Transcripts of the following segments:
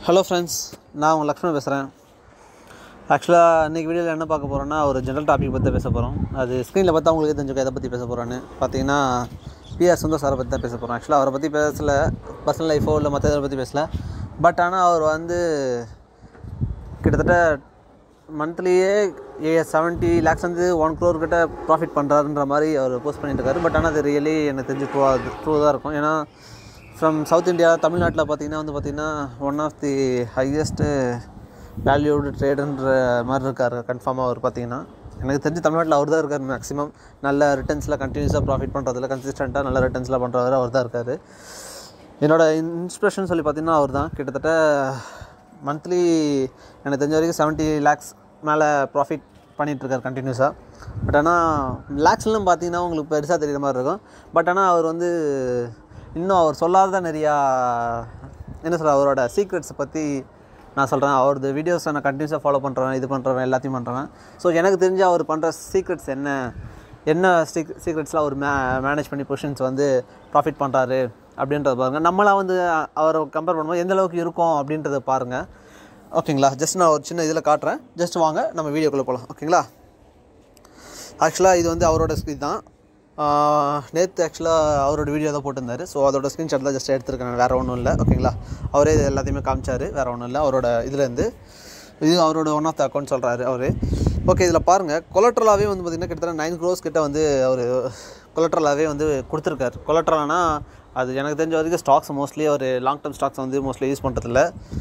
Hello friends, நான் உங்கள் லக்ஷ்மணன் பேசுகிறேன். ஆக்சுவலாக இன்றைக்கி வீடியோவில் என்ன பார்க்க போகிறோன்னா ஒரு ஜென்ரல் டாபிக் பற்றி பேச போகிறோம். அது ஸ்க்ரீனில் பார்த்தா உங்களுக்கு தெரிஞ்சுக்க எதை பற்றி பேச போகிறோன்னு பார்த்தீங்கன்னா PR சாரை பற்றி தான் பேச போகிறோம். ஆக்சுவலாக அவரை பற்றி பேசலை, பர்சனல் லைஃபோ இல்லை மற்ற இதை பற்றி பேசலை. பட் ஆனால் அவர் வந்து கிட்டத்தட்ட மந்த்லியே 70 lakhs வந்து 1 crore கிட்ட ப்ராஃபிட் பண்ணுறாருன்ற மாதிரி அவர் போஸ்ட் பண்ணிட்டு இருக்காரு. பட் ஆனால் அது ரியலி எனக்கு தெரிஞ்சு ட்ரூ தான் இருக்கும். ஏன்னா ஃப்ரம் சவுத் இந்தியா தமிழ்நாட்டில் பார்த்திங்கன்னா one of the highest valued ட்ரேடுன்ற மாதிரி இருக்கார். கன்ஃபார்மாக அவர் பார்த்திங்கன்னா எனக்கு தெரிஞ்சு தமிழ்நாட்டில் அவர் தான் இருக்கார். மேக்ஸிமம் நல்ல ரிட்டர்ன்ஸில் கண்டினியூஸாக ப்ராஃபிட் பண்ணுறதுல கன்சிஸ்டண்ட்டாக நல்ல ரிட்டர்ன்ஸ்லாம் பண்ணுறவர் அவர் தான் இருக்கார். என்னோடய இன்ஸ்பிரேஷன் சொல்லி பார்த்திங்கன்னா அவர் தான். கிட்டத்தட்ட மந்த்லி எனக்கு தெரிஞ்ச வரைக்கும் 70 lakhs மேலே ப்ராஃபிட் பண்ணிகிட்ருக்கார் கண்டினியூஸாக. பட் ஆனால் லேக்ஸ்லாம் பார்த்திங்கன்னா உங்களுக்கு பெருசாக தெரிகிற மாதிரி இருக்கும். பட் ஆனால் அவர் வந்து இன்னும் அவர் சொல்லாத நிறையா என்ன சொல்கிற அவரோட சீக்ரெட்ஸை பற்றி நான் சொல்கிறேன். அவரது வீடியோஸை நான் கண்டினியூஸாக ஃபாலோ பண்ணுறேன், இது பண்ணுறேன், எல்லாத்தையும் பண்ணுறேன். ஸோ எனக்கு தெரிஞ்சு அவர் பண்ணுற சீக்ரெட்ஸ் என்ன சீக்ரெட்ஸ்லாம் அவர் மேனேஜ் பண்ணி பொசிஷன்ஸ் வந்து ப்ராஃபிட் பண்ணுறாரு அப்படின்றத பாருங்கள். நம்மளாம் வந்து அவரை கம்பேர் பண்ணும்போது எந்த அளவுக்கு இருக்கும் அப்படின்றத பாருங்கள். ஓகேங்களா? ஜஸ்ட் நான் ஒரு சின்ன இதில் காட்டுறேன். ஜஸ்ட் வாங்க நம்ம வீடியோக்குள்ளே போகலாம். ஓகேங்களா? ஆக்சுவலாக இது வந்து அவரோட ஸ்க்ரீன் தான். நேற்று ஆக்சுவலாக அவரோட வீடியோ தான் போட்டிருந்தார். ஸோ அதோட ஸ்க்ரீன்ஷாட் தான் ஜஸ்ட் எடுத்துருக்கேன், வேறு ஒன்றும் இல்லை. ஓகேங்களா? அவரே இது எல்லாத்தையுமே காமிச்சார், வேறு ஒன்றும் இல்லை. அவரோட இதுலேருந்து இது அவரோட ஒன் ஆஃப் த அக்கௌண்ட் சொல்கிறாரு அவர். ஓகே, இதில் பாருங்கள், கொலட்ரலாகவே வந்து பார்த்திங்கன்னா கிட்டத்தட்ட 9 crores கிட்ட வந்து அவர் கொலட்ரலாகவே வந்து கொடுத்துருக்காரு. கொலட்ரலானா அது எனக்கு தெரிஞ்ச வரைக்கும் ஸ்டாக்ஸ் மோஸ்ட்லி ஒரு லாங் டர்ம் ஸ்டாக்ஸ் வந்து மோஸ்ட்லி யூஸ் பண்ணுறதில்ல.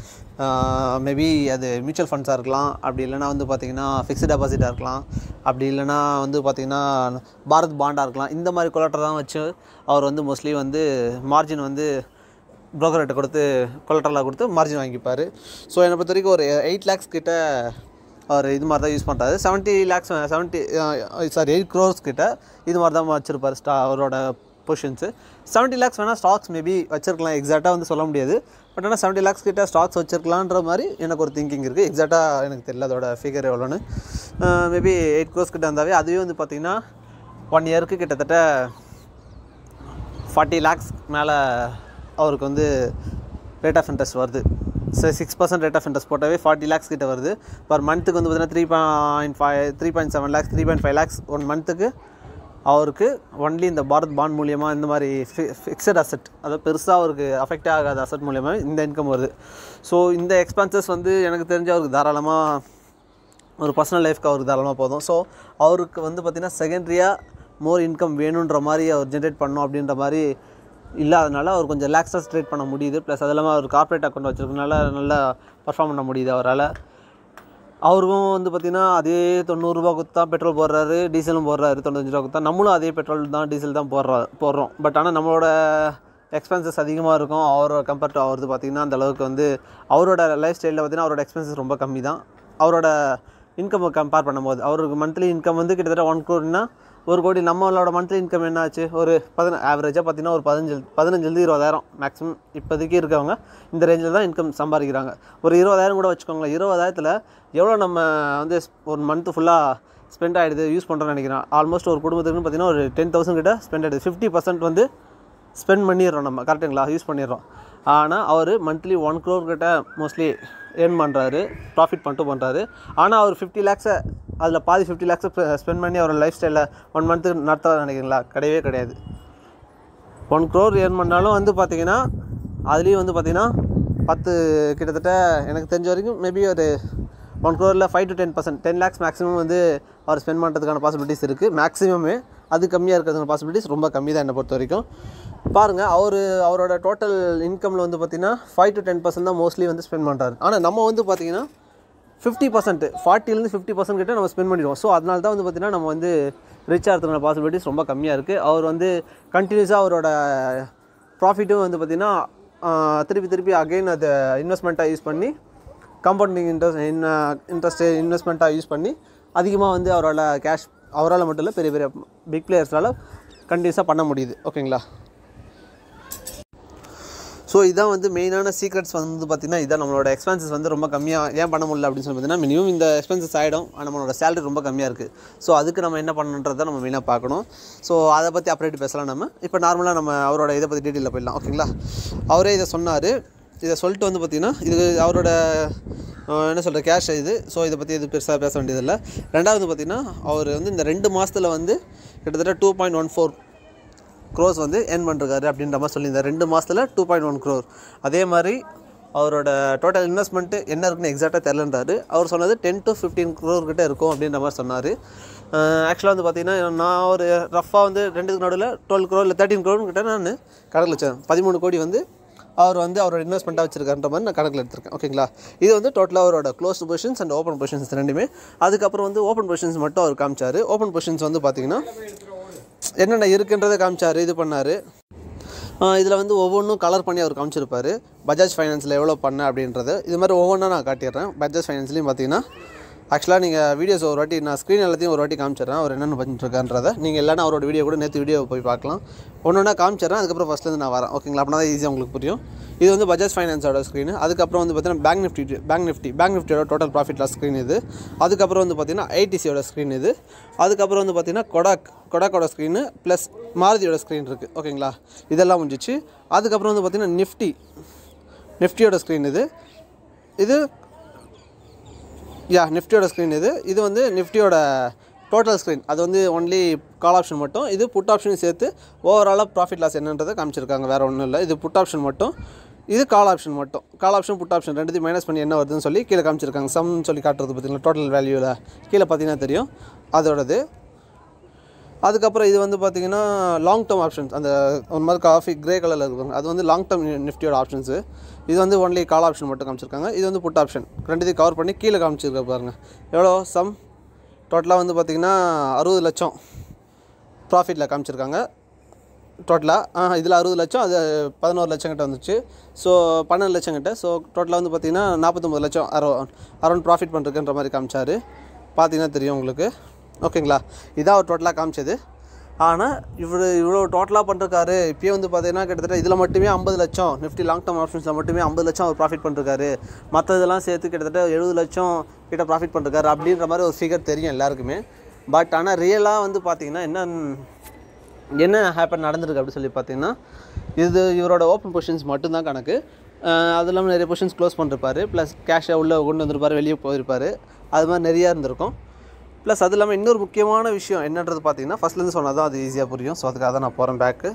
மேபி அது மியூச்சுவல் ஃபண்ட்ஸாக இருக்கலாம், அப்படி இல்லைனா வந்து பார்த்திங்கன்னா ஃபிக்ஸ்டு டெபாசிட்டாக இருக்கலாம், அப்படி இல்லைனா வந்து பார்த்திங்கன்னா பாரத் பாண்டாக இருக்கலாம். இந்த மாதிரி கொலட்ரல் தான் வச்சு அவர் வந்து மோஸ்ட்லி வந்து மார்ஜின் வந்து ப்ரோக்கர்கிட்ட கொடுத்து கொலட்ரலாக கொடுத்து மார்ஜின் வாங்கிப்பார். ஸோ என்னை பொறுத்த வரைக்கும் ஒரு 8 lakhs கிட்ட அவர் இது மாதிரி தான் யூஸ் பண்ணுறாரு. 8 crores கிட்ட இது மாதிரி தான் வச்சுருப்பார் அவரோட பொசிஷன்ஸு. 70 lakhs வேணால் ஸ்டாக்ஸ் மேபி வச்சுருக்கலாம், எக்ஸாக்டாக வந்து சொல்ல முடியாது. பட் ஆனால் 70 lakhs கிட்ட ஸ்டாக்ஸ் வச்சுருக்கலான்ற மாதிரி எனக்கு ஒரு திங்கிங் இருக்குது. எக்ஸாக்டாக எனக்கு தெரியல அதோட ஃபிகர் எவ்வளோன்னு. மேபி 8 crores கிட்ட இருந்தாவே அதுவே வந்து பார்த்திங்கன்னா 1 yearக்கு கிட்டத்தட்ட 40 lakhs மேலே அவருக்கு வந்து ரேட் ஆஃப் இன்ட்ரெஸ்ட் வருது. 6% ரேட் ஆஃப் இன்ட்ரெஸ்ட் போட்டாவே 40 lakhs கிட்ட வருது. பர் மந்த்துக்கு வந்து பார்த்திங்கன்னா 3.7 lakhs 3.5 lakhs 1 மந்த்துக்கு அவருக்கு ஒன்லி இந்த பாரத் பாண்ட் மூலியமாக இந்த மாதிரி ஃபிக்ஸட் அசெட், அதாவது பெருசாக அவருக்கு அஃபெக்ட் ஆகாத அசெட் மூலியமாக இந்த இன்கம் வருது. ஸோ இந்த எக்ஸ்பென்சஸ் வந்து எனக்கு தெரிஞ்ச அவருக்கு தாராளமாக ஒரு பர்சனல் லைஃப்க்கு அவருக்கு தாராளமாக போதும். ஸோ அவருக்கு வந்து பார்த்திங்கன்னா செகண்ட்ரியாக மோர் இன்கம் வேணுன்ற மாதிரி அவர் ஜென்ரேட் பண்ணணும் அப்படின்ற மாதிரி இல்லாதனால அவர் கொஞ்சம் ரிலாக்ஸாக ட்ரேட் பண்ண முடியுது. ப்ளஸ் அது இல்லாமல் அவர் கார்ப்பரேட் அக்கௌண்ட் வச்சுருக்கனால நல்லா பர்ஃபார்ம் பண்ண முடியுது அவரால். அவருக்கும் வந்து பார்த்திங்கன்னா அதே 90 ரூபா கொடுத்தா பெட்ரோல் போடுறாரு, டீசலும் போடுறாரு. 95 ரூபா கொடுத்தா நம்மளும் அதே பெட்ரோல் தான் டீசல் தான் போடுறோம். பட் ஆனால் நம்மளோட எக்ஸ்பென்சஸ் அதிகமாக இருக்கும். அவரோட கம்பேர்ட் டு அவரது பார்த்திங்கன்னா அந்தளவுக்கு வந்து அவரோட லைஃப் ஸ்டைலில் பார்த்திங்கன்னா அவரோட எக்ஸ்பென்சஸ் ரொம்ப கம்மி தான். அவரோட இன்கம் கம்பேர் பண்ணும்போது அவருக்கு மந்த்லி இன்கம் வந்து கிட்டத்தட்ட 1 crore 1 கோடி. நம்மளோட மந்த்லி இன்கம் என்ன ஆச்சு, ஒரு ஆவரேஜாக பார்த்திங்கன்னா ஒரு 15,000 20,000 மேக்ஸிமம் இப்போதைக்கு இருக்கவங்க இந்த ரேஞ்சில் தான் இன்கம் சம்பாதிக்கிறாங்க. ஒரு 20,000 கூட வச்சுக்கோங்களேன். 20,000த்தில் எவ்வளோ நம்ம வந்து ஒரு மந்த்து ஃபுல்லாக ஸ்பெண்ட் ஆகிடுது யூஸ் பண்ணுறோன்னு நினைக்கிறேன். ஆல்மோஸ்ட் ஒரு குடும்பத்துக்குன்னு பார்த்திங்கன்னா ஒரு 10,000 கிட்ட ஸ்பெண்ட் ஆகிடுது. 50% வந்து ஸ்பெண்ட் பண்ணிடுறோம் நம்ம, கரெக்டுங்களா? யூஸ் பண்ணிடுறோம். ஆனால் அவர் மந்த்லி 1 crore கிட்ட மோஸ்ட்லி ஏர்ன் பண்ணுறாரு, ப்ராஃபிட் பண்ணிட்டு பண்ணுறாரு. ஆனால் அவர் 50 lakhs அதில் பாதி 50 lakhs ஸ்பெண்ட் பண்ணி அவர் லைஃப் ஸ்டைலில் 1 மந்த்துக்கு நடத்த நினைக்கிறீங்களா? கிடையவே கிடையாது. 1 crore ஏர்ன் பண்ணாலும் வந்து பார்த்திங்கன்னா அதுலேயும் வந்து பார்த்திங்கன்னா 10 கிட்டத்தட்ட எனக்கு தெரிஞ்ச வரைக்கும் மேபி ஒரு 1 crore 5 to 10%, 10 lakhs மேக்ஸிமம் வந்து அவர் ஸ்பெண்ட் பண்ணுறதுக்கான பாசிபிலிட்டிஸ் இருக்குது. மேக்ஸிமமே அது கம்மியாக இருக்கிறதுக்கான பாசிபிலிட்டிஸ் ரொம்ப கம்மி தான் என்னை பொறுத்த வரைக்கும். பாருங்கள், அவரோட டோட்டல் இன்கமில் வந்து பார்த்திங்கன்னா 5 to 10% தான் மோஸ்ட்லி வந்து ஸ்பெண்ட் பண்ணுறாரு. ஆனால் நம்ம வந்து பார்த்திங்கன்னா 50%, 40% 50% கிட்ட நம்ம ஸ்பெண்ட் பண்ணிடுவோம். ஸோ அதனால தான் வந்து பார்த்திங்கன்னா நம்ம வந்து ரிச் ஆகிறதுக்கான பாசிபிலிட்டிஸ் ரொம்ப கம்மியாக இருக்குது. அவர் வந்து கண்டினியூஸாக அவரோட ப்ராஃபிட்டும் வந்து பார்த்திங்கன்னா திருப்பி அகெயின் அதை இன்வெஸ்ட்மெண்ட்டாக யூஸ் பண்ணி காம்பவுண்டிங் இன்ட்ரெஸ்ட் இன்வெஸ்ட்மெண்ட்டாக யூஸ் பண்ணி அதிகமாக வந்து அவரோட கேஷ் அவரால் மட்டும் இல்லை, பெரிய பிக் பிளேயர்ஸால் கண்டினியூஸாக பண்ண முடியுது. ஓகேங்களா? ஸோ இதான் வந்து மெயினான சீக்ரெட்ஸ் வந்து பார்த்திங்கன்னா இதான். நம்மளோட எக்ஸ்பென்சஸ் வந்து ரொம்ப கம்மியாக ஏன் பண்ண முடியல அப்படின்னு சொல்லி பார்த்திங்கன்னா மினிமம் இந்த எக்ஸ்பென்சஸ் ஆகிடும், நம்மளோட சேலரி ரொம்ப கம்மியாக இருக்குது. ஸோ அதுக்கு நம்ம என்ன பண்ணணுன்றதை நம்ம மெயினாக பார்க்கணும். ஸோ அதை பற்றி அப்டேட் பேசலாம் நம்ம. இப்போ நார்மலாக நம்ம அவரோட இதை பற்றி டீட்டெயிலில் போயிடலாம். ஓகேங்களா? அவரே இதை சொன்னார். இதை சொல்லிட்டு வந்து பார்த்திங்கன்னா இது அவரோட என்ன சொல்கிற கேஷ் இது. ஸோ இதை பற்றி எது பெருசாக பேச வேண்டியதில்லை. ரெண்டாவது பார்த்திங்கன்னா அவர் வந்து இந்த 2 மாதத்தில் வந்து கிட்டத்தட்ட 2.14 crores வந்து ஏர்ன் பண்ணிருக்காரு அப்படின்ற மாதிரி சொல்லியிருந்தார். 2 மாதத்தில் 2.1 crore. அதே மாதிரி அவரோட டோட்டல் இன்வெஸ்ட்மெண்ட்டு என்ன இருக்குன்னு எக்ஸாக்டாக தெரிலன்றாரு. அவர் சொன்னது 10 to 15 crore கிட்ட இருக்கும் அப்படின்ற மாதிரி சொன்னார். ஆக்சுவலாக வந்து பார்த்திங்கன்னா நான் ஒரு ரஃபாக வந்து 2க்கு நடுவில் 12 crore இல்லை 13 crore கிட்ட நான் கணக்கில் வச்சேன். 13 கோடி வந்து அவர் வந்து அவரோட இன்வெஸ்ட்மெண்ட்டாக வச்சிருக்காருன்ற மாதிரி நான் கணக்கில் எடுத்திருக்கேன். ஓகேங்களா, இது வந்து டோட்டலாக அவரோட closed positions and open positions ரெண்டுமே. அதுக்கப்புறம் வந்து ஓப்பன் பொசிஷன்ஸ் மட்டும் அவர் காமிச்சார். ஓப்பன் பொசிஷன்ஸ் வந்து பார்த்திங்கன்னா என்னென்ன இருக்குன்றதை காமிச்சார், இது பண்ணார். இதில் வந்து ஒவ்வொன்றும் கலர் பண்ணி அவர் காமிச்சிருப்பார். பஜாஜ் ஃபைனான்ஸில் எவ்வளோ பண்ண அப்படின்றது இது மாதிரி ஒவ்வொன்றா நான் காட்டிடுறேன். பஜாஜ் ஃபைனான்ஸ்லேயும் பார்த்தீங்கன்னா ஆக்சுவலாக நீங்கள் வீடியோஸ் ஒரு வாட்டி நான் ஸ்க்ரீன் எல்லாத்தையும் ஒரு வாட்டி காமிச்சிடுறேன் அவர் என்னென்ன பண்ணிட்டுருக்கான்றதை. நீங்கள் இல்லைனா அவரோட வீடியோ கூட நேற்று வீடியோ போய் பார்க்கலாம். ஒன்றா காமிச்சிடுறேன். அதுக்கப்புறம் ஃபஸ்ட்லேருந்து நான் வரேன். ஓகேங்களா, அப்படின்னா தான் ஈஸியாக உங்களுக்கு புரியும். இது வந்து பஜாஜ் ஃபைனான்ஸோட ஸ்க்ரீனு. அதுக்கப்புறம் வந்து பார்த்தீங்கன்னா பேங்க் நிஃப்டியோட டோட்டல் ப்ராஃபிட் லாஸ் ஸ்க்ரீன் இது. அதுக்கப்புறம் வந்து பார்த்தீங்கன்னா ஐடிசியோட ஸ்க்ரீன் இது. அதுக்கப்புறம் வந்து பார்த்தீங்கன்னா கொடாக்கோட ஸ்க்ரீனு ப்ளஸ் மாருதியோட ஸ்க்ரீன் இருக்குது. ஓகேங்களா, இதெல்லாம் முடிஞ்சிச்சு. அதுக்கப்புறம் வந்து பார்த்தீங்கன்னா நிஃப்டியோட ஸ்க்ரீன் இது நிஃப்டியோட ஸ்க்ரீன் இது வந்து நிஃப்டியோட டோட்டல் ஸ்க்ரீன். அது வந்து ஒன்லி கால் ஆப்ஷன் மட்டும். இது புட் ஆப்ஷன் சேர்த்து ஓவராலாக ப்ராஃபிட் லாஸ் என்னன்றதை காமிச்சிருக்காங்க. வேறு ஒன்றும் இல்லை. இது புட் ஆப்ஷன் மட்டும், இது கால் ஆப்ஷன் மட்டும். கால் ஆப்ஷன் புட் ஆப்ஷன் ரெண்டுத்தையும் மைனஸ் பண்ணி என்ன வருதுன்னு சொல்லி கீழே காமிச்சிருக்காங்க. சம்னு சொல்லி காட்டுறது பார்த்தீங்கன்னா டோட்டல் வேல்யூவில் கீழே பார்த்தீங்கன்னா தெரியும் அதோடது. அதுக்கப்புறம் இது வந்து பார்த்திங்கன்னா லாங் டேர்ம் ஆப்ஷன்ஸ். அந்த ஒரு மாதிரி காஃபி கிரே கலரில் இருக்காங்க, அது வந்து லாங் டேர்ம் நிஃப்டியோட ஆப்ஷன்ஸு. இது வந்து ஒன்லி கால் ஆப்ஷன் மட்டும் காமிச்சிருக்காங்க. இது வந்து புட் ஆப்ஷன். ரெண்டுத்தையும் கவர் பண்ணி கீழே காமிச்சிருக்க பாருங்கள். எவ்வளோ சம் டோட்டலாக வந்து பார்த்திங்கன்னா 60 லட்சம் ப்ராஃபிட்டில் காமிச்சிருக்காங்க டோட்டலாக. இதில் 60 லட்சம், அது 11 லட்சம் கிட்ட வந்துச்சு. ஸோ 12 லட்சம் கிட்ட. ஸோ டோட்டலாக வந்து பார்த்திங்கன்னா 49 லட்சம் அரௌண்ட் ப்ராஃபிட் பண்ணுறதுன்ற மாதிரி காமிச்சார். பார்த்திங்கன்னா தெரியும் உங்களுக்கு. ஓகேங்களா, இதான் அவர் டோட்டலாக காமிச்சது. ஆனால் இவ்வளோ டோட்டலாக பண்ணிருக்காரு. இப்போயே வந்து பார்த்தீங்கன்னா கிட்டத்தட்ட இதில் மட்டுமே 50 லட்சம், நிஃப்டி லாங் டேர்ம் ஆப்ஷன்ஸில் மட்டுமே 50 லட்சம் அவர் ப்ராஃபிட் பண்ணிருக்காரு. மற்ற இதெல்லாம் சேர்த்து கிட்டத்தட்ட 70 லட்சம் கிட்ட ப்ராஃபிட் பண்ணிருக்காரு அப்படின்ற மாதிரி ஒரு ஃபிகர் தெரியும் எல்லாருக்குமே. பட் ஆனால் ரியலாக வந்து பார்த்திங்கன்னா என்ன ஹேப்பன் நடந்திருக்கு அப்படின்னு சொல்லி பார்த்தீங்கன்னா, இது இவரோட ஓப்பன் பொசிஷன்ஸ் மட்டும்தான் கணக்கு. அது இல்லாமல் நிறைய பொசிஷன்ஸ் க்ளோஸ் பண்ணிருப்பார். ப்ளஸ் கேஷை உள்ளே கொண்டு வந்திருப்பார், வெளியே போயிருப்பார். அது மாதிரி நிறையா இருந்திருக்கும். ப்ளஸ் அது இல்லாமல் இன்னொரு முக்கியமான விஷயம் என்னன்றது பார்த்தீங்கன்னா, ஃபஸ்ட்லேருந்து சொன்னால் தான் அது ஈஸியாக புரியும். ஸோ அதுக்காக தான் நான் போகிறேன் பேக்கு.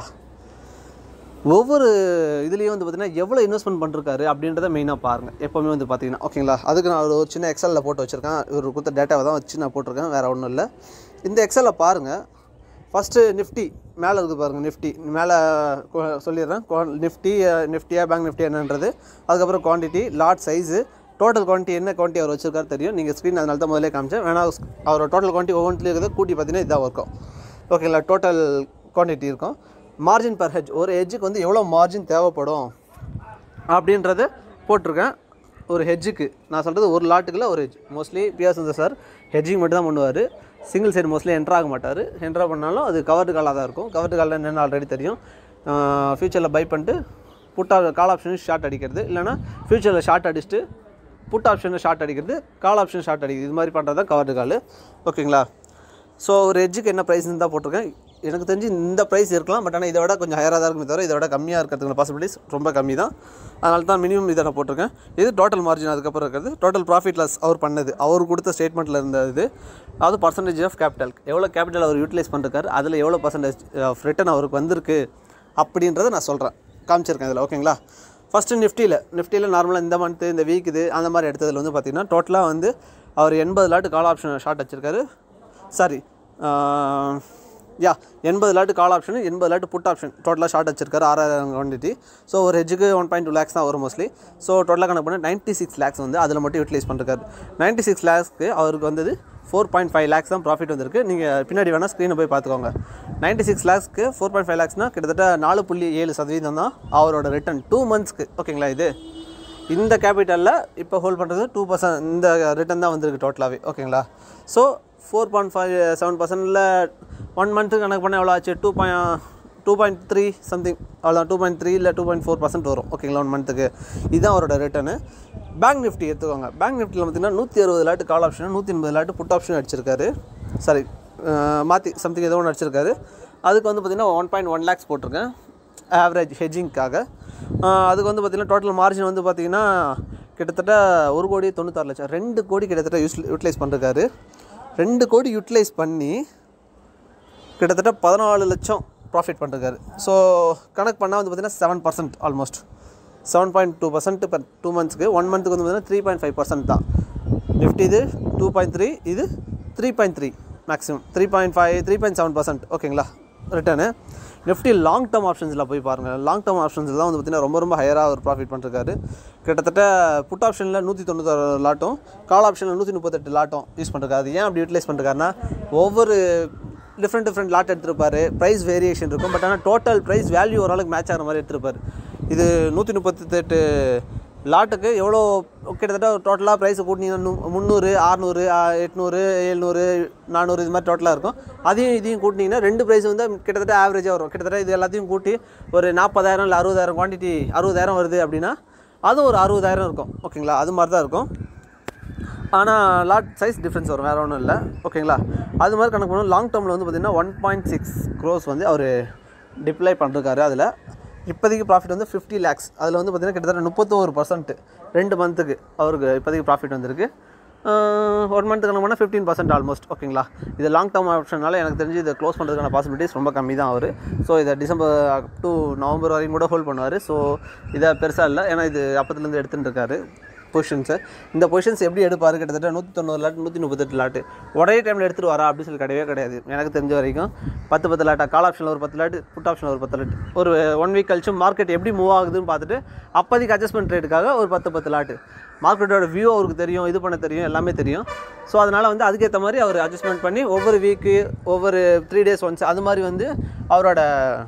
ஒவ்வொரு இதுலேயும் வந்து பார்த்திங்கன்னா எவ்வளோ இன்வெஸ்ட்மெண்ட் பண்ணிருக்காரு அப்படின்றத மெயினாக பாருங்கள் எப்போவுமே வந்து பார்த்திங்கன்னா. ஓகேங்களா, அதுக்கு நான் ஒரு சின்ன எக்ஸலில் போட்டு வச்சுருக்கேன். ஒரு கொடுத்த டேட்டாவை தான் வச்சு நான் போட்டிருக்கேன், வேறு ஒன்றும் இல்லை. இந்த எக்ஸலில் பாருங்கள். ஃபஸ்ட்டு நிஃப்டி மேலே இருக்குது பாருங்கள். நிஃப்டி மேலே சொல்லிடுறேன். நிஃப்டியா பேங்க் நிஃப்டி என்னன்றது. அதுக்கப்புறம் quantity, lot size, total quantity என்ன குவான்டிட்டி அவர் வச்சிருக்காரு தெரியும். நீங்கள் ஸ்க்ரீன் அதனால தான் முதலே காமிச்சேன். வேணால் அவரோட டோட்டல் குவான்டிட்டி ஒவ்வொன்றுலேயும் இருக்கிறத கூட்டி பார்த்தீங்கன்னா இதாக இருக்கும். ஓகேங்களா, டோட்டல் குவான்டிட்டி இருக்கும். மார்ஜின் பர் ஹெட்ஜ், ஒரு ஹெட்ஜுக்கு வந்து எவ்வளோ மார்ஜின் தேவைப்படும் அப்படின்றத போட்டிருக்கேன். ஒரு ஹெட்ஜுக்கு நான் சொல்கிறது ஒரு லாட்டுக்குள்ள ஒரு hedge. Mostly PR sir hedging மட்டும் தான் பண்ணுவார். சிங்கிள் சைடு மோஸ்ட்லி என்ட்ரு ஆக மாட்டார். என்ட்ரா பண்ணாலும் அது கவர்டு காலாக தான் இருக்கும். கவர்டு காலில் என்னென்னு ஆல்ரெடி தெரியும். ஃப்யூச்சரில் பை பண்ணிட்டு கால் ஆப்ஷன் ஷார்ட் அடிக்கிறது, இல்லைனா ஃப்யூச்சரில் ஷார்ட் அடிச்சுட்டு புட் ஆப்ஷனை ஷார்ட் அடிக்கிறது, கால் ஆப்ஷன் ஷார்ட் அடிக்கிறது. இது மாதிரி பண்ணுறது தான் கவர்டு கால். ஓகேங்களா, ஸோ ஒரு ஹெட்ஜுக்கு என்ன ப்ரைஸ்ன்னு தான் போட்டிருக்கேன். எனக்கு தெரிஞ்சு இந்த ப்ரைஸ் இருக்கலாம். பட் ஆனால் இதை விட கொஞ்சம் ஹையராக தான் இருக்குமே தவிர இதை விட கம்மியாக இருக்கிறதுக்கு பாசிபிலிட்டிஸ் ரொம்ப கம்மி தான். அதனால தான் மினிமம் இதை நான் போட்டிருக்கேன். இது டோட்டல் மார்ஜின். அதுக்கப்புறம் இருக்கிறது டோட்டல் ப்ராஃபிட் லாஸ் அவர் பண்ணது, அவர் கொடுத்த ஸ்டேட்மெண்ட்டில் இருந்தது. அது பர்சன்டேஜ் ஆஃப் கேபிட்டல், எவ்வளோ கேபிட்டல் அவர் யூட்டிலைஸ் பண்ணிருக்காரு, அதில் எவ்வளோ பர்சன்டேஜ் ஆஃப் ரிட்டர்ன் அவருக்கு வந்திருக்கு அப்படின்றத நான் சொல்கிறேன், காமிச்சிருக்கேன் இதில். ஓகேங்களா, ஃபஸ்ட்டு நிஃப்டியில் நார்மலாக இந்த மந்த்து இந்த வீக் இது அந்த மாதிரி எடுத்ததில் வந்து பார்த்திங்கன்னா டோட்டலாக வந்து அவர் 80 லாட்டு கால் ஆப்ஷன் ஷார்ட் வச்சுருக்காரு. 80 lot call option, 80 lot put option டோட்டலாக ஷார்ட் வச்சிருக்காரு. 6000 குவான்டிட்டி. ஸோ ஒரு ஹெட்ஜுக்கு 1.2 lakhs தான் வரும் மோஸ்ட்லி. ஸோ டோட்டலாக கணக்கு பண்ண 96 lakhs வந்து அதில் மட்டும் யூட்டிலைஸ் பண்ணிருக்காரு. 96 lakhsக்கு அவருக்கு வந்தது 4.5 lakhs தான் ப்ராஃபிட் வந்திருக்கு. நீங்கள் பின்னாடி வேணால் ஸ்க்ரீனை போய் பார்த்துக்கோங்க. 96 lakhsக்கு 4.5 lakhsனால் கிட்டத்தட்ட 4.7% தான் அவரோட ரிட்டர்ன் 2 monthsக்கு. ஓகேங்களா, இது இந்த கேபிட்டலில் இப்போ ஹோல்ட் பண்ணுறது 2% இந்த ரிட்டர்ன் தான் வந்திருக்கு டோட்டலாகவே. ஓகேங்களா, ஸோ 4.57%ல் 1 மந்த்துக்கு கணக்கு பண்ணால் எவ்வளோ ஆச்சு? 2.3 சம்திங், அவ்வளோ 2.3 இல்லை 2.4% வரும். ஓகேங்களா, 1 மந்த்துக்கு. இதுதான் அவரோட ரிட்டர்னு. பேங்க் நிஃப்டி எடுத்துக்கோங்க. பேங்க் நிஃப்டியில் பார்த்திங்கன்னா 160 lot call option, 180 lot put option அடிச்சிருக்காரு. மாற்றி சம்திங் ஏதோ ஒன்று அடிச்சிருக்காரு. அதுக்கு வந்து பார்த்திங்கன்னா 1.1 lakhs போட்டிருக்கேன் ஆவரேஜ் ஹெட்ஜிங்க்காக. அதுக்கு வந்து பார்த்திங்கன்னா டோட்டல் மார்ஜின் வந்து பார்த்திங்கன்னா கிட்டத்தட்ட 1,96,00,000 2 கோடி கிட்டத்தட்ட யூட்டிலைஸ் பண்ணிருக்காரு. 2 கோடி யூட்டிலைஸ் பண்ணி கிட்டத்தட்ட 14 லட்சம் ப்ராஃபிட் பண்ணிருக்காரு. ஸோ கணக்கு பண்ணால் வந்து பார்த்திங்கன்னா 7% ஆல்மோஸ்ட் 7.2% per 2 monthsக்கு. 1 monthக்கு வந்து பார்த்திங்கன்னா 3.5% தான். நிஃப்டி இது 2.3, இது 3.3 மேக்ஸிமம் 3.5 3.7%. ஓகேங்களா ரிட்டர்னு. நிஃப்டி லாங் டேர்ம் ஆப்ஷன்ஸில் போய் பாருங்கள். லாங் டேர்ம் ஆப்ஷன்ஸில் தான் வந்து பார்த்திங்கன்னா ரொம்ப ஹையராக ஒரு ப்ராஃபிட் பண்ணிருக்காரு. கிட்டத்தட்ட புட் ஆப்ஷனில் 196 லாட்டும் கால் ஆப்ஷனில் 138 லாட்டும் யூஸ் பண்ணிருக்காரு. ஏன் அப்படி யூட்டிலைஸ் பண்ணிருக்காருன்னா ஒவ்வொரு டிஃப்ரெண்ட் லாட் எடுத்துருப்பார். ப்ரைஸ் வேரியேஷன் இருக்கும். பட் ஆனால் டோட்டல் ப்ரைஸ் வேல்யூ ஓரளவுக்கு மேட்ச் ஆகிற மாதிரி எடுத்துருப்பார். இது 138 லாட்டுக்கு எவ்வளோ கிட்டத்தட்ட டோட்டலாக ப்ரைஸை கூட்டினீங்கன்னா 300 600 800 700 400 இது மாதிரி டோட்டலாக இருக்கும். இதையும் கூட்டினீங்கன்னா 2 ப்ரைஸ் வந்து கிட்டத்தட்ட ஆவரேஜாக வரும். கிட்டத்தட்ட இது எல்லாத்தையும் கூட்டி ஒரு 40,000 இல்லை 60,000 குவான்டிட்டி 60,000 வருது அப்படின்னா அது ஒரு 60,000 இருக்கும். ஓகேங்களா அது மாதிரி தான் இருக்கும். ஆனால் லாட் சைஸ் டிஃப்ரென்ஸ் வரும், வேறு ஒன்றும் இல்லை. ஓகேங்களா அது மாதிரி கணக்கு பண்ணணும். லாங் டேர்மில் வந்து பார்த்திங்கன்னா 1.6 crores வந்து அவர் டிப்ளை பண்ணிருக்காரு. அதில் இப்போதைக்கு ப்ராஃபிட் வந்து 50 lakhs. அதில் வந்து பார்த்திங்கன்னா கிட்டத்தட்ட 31% 2 மந்த்துக்கு அவருக்கு இப்போதைக்கு ப்ராஃபிட் வந்திருக்கு. 1 மந்த்துக்கு கணக்கு பண்ணால் 15% ஆல்மோஸ்ட். ஓகேங்களா இது லாங் டேர்ம் ஆப்ஷனால எனக்கு தெரிஞ்சு இதை க்ளோஸ் பண்ணுறதுக்கான பாசிபிலிட்டிஸ் ரொம்ப கம்மி தான் அவர். ஸோ இதை டிசம்பர் அப் டு நவம்பர் வரைக்கும் கூட ஹோல்ட் பண்ணுவார். ஸோ இதை பெருசாக இல்லை, ஏன்னா இது அப்பத்துலேருந்து எடுத்துகிட்டு இருக்காரு பொசிஷன்ஸை. இந்த பொசிஷன்ஸ் எப்படி எடுப்பார்? கிட்டத்தட்ட 190 லாட் 138 லாட்டு ஒரே டைமில் எடுத்துகிட்டு வரா அப்படின்னு சொல்லி கிடையாது. எனக்கு தெரிஞ்ச வரைக்கும் 10 லாட்டாக கால் ஆப்ஷனில் ஒரு 10 லாட்டு புட் ஆப்ஷனில் ஒரு 10 லாட்டு ஒரு 1 வீக் கழிச்சு மார்க்கெட் எப்படி மூவ் ஆகுதுன்னு பார்த்துட்டு அப்போதைக்கு அட்ஜஸ்ட்மெண்ட் ரேட்டுக்காக ஒரு 10 லாட்டு. மார்க்கெட்டோட வியூ அவருக்கு தெரியும், இது பண்ண தெரியும், எல்லாமே தெரியும். ஸோ அதனால் வந்து அதுக்கேற்ற மாதிரி அவர் அட்ஜஸ்ட்மெண்ட் பண்ணி ஒவ்வொரு வீக்கு ஒவ்வொரு 3 days ஒன்ஸ் அது மாதிரி வந்து அவரோட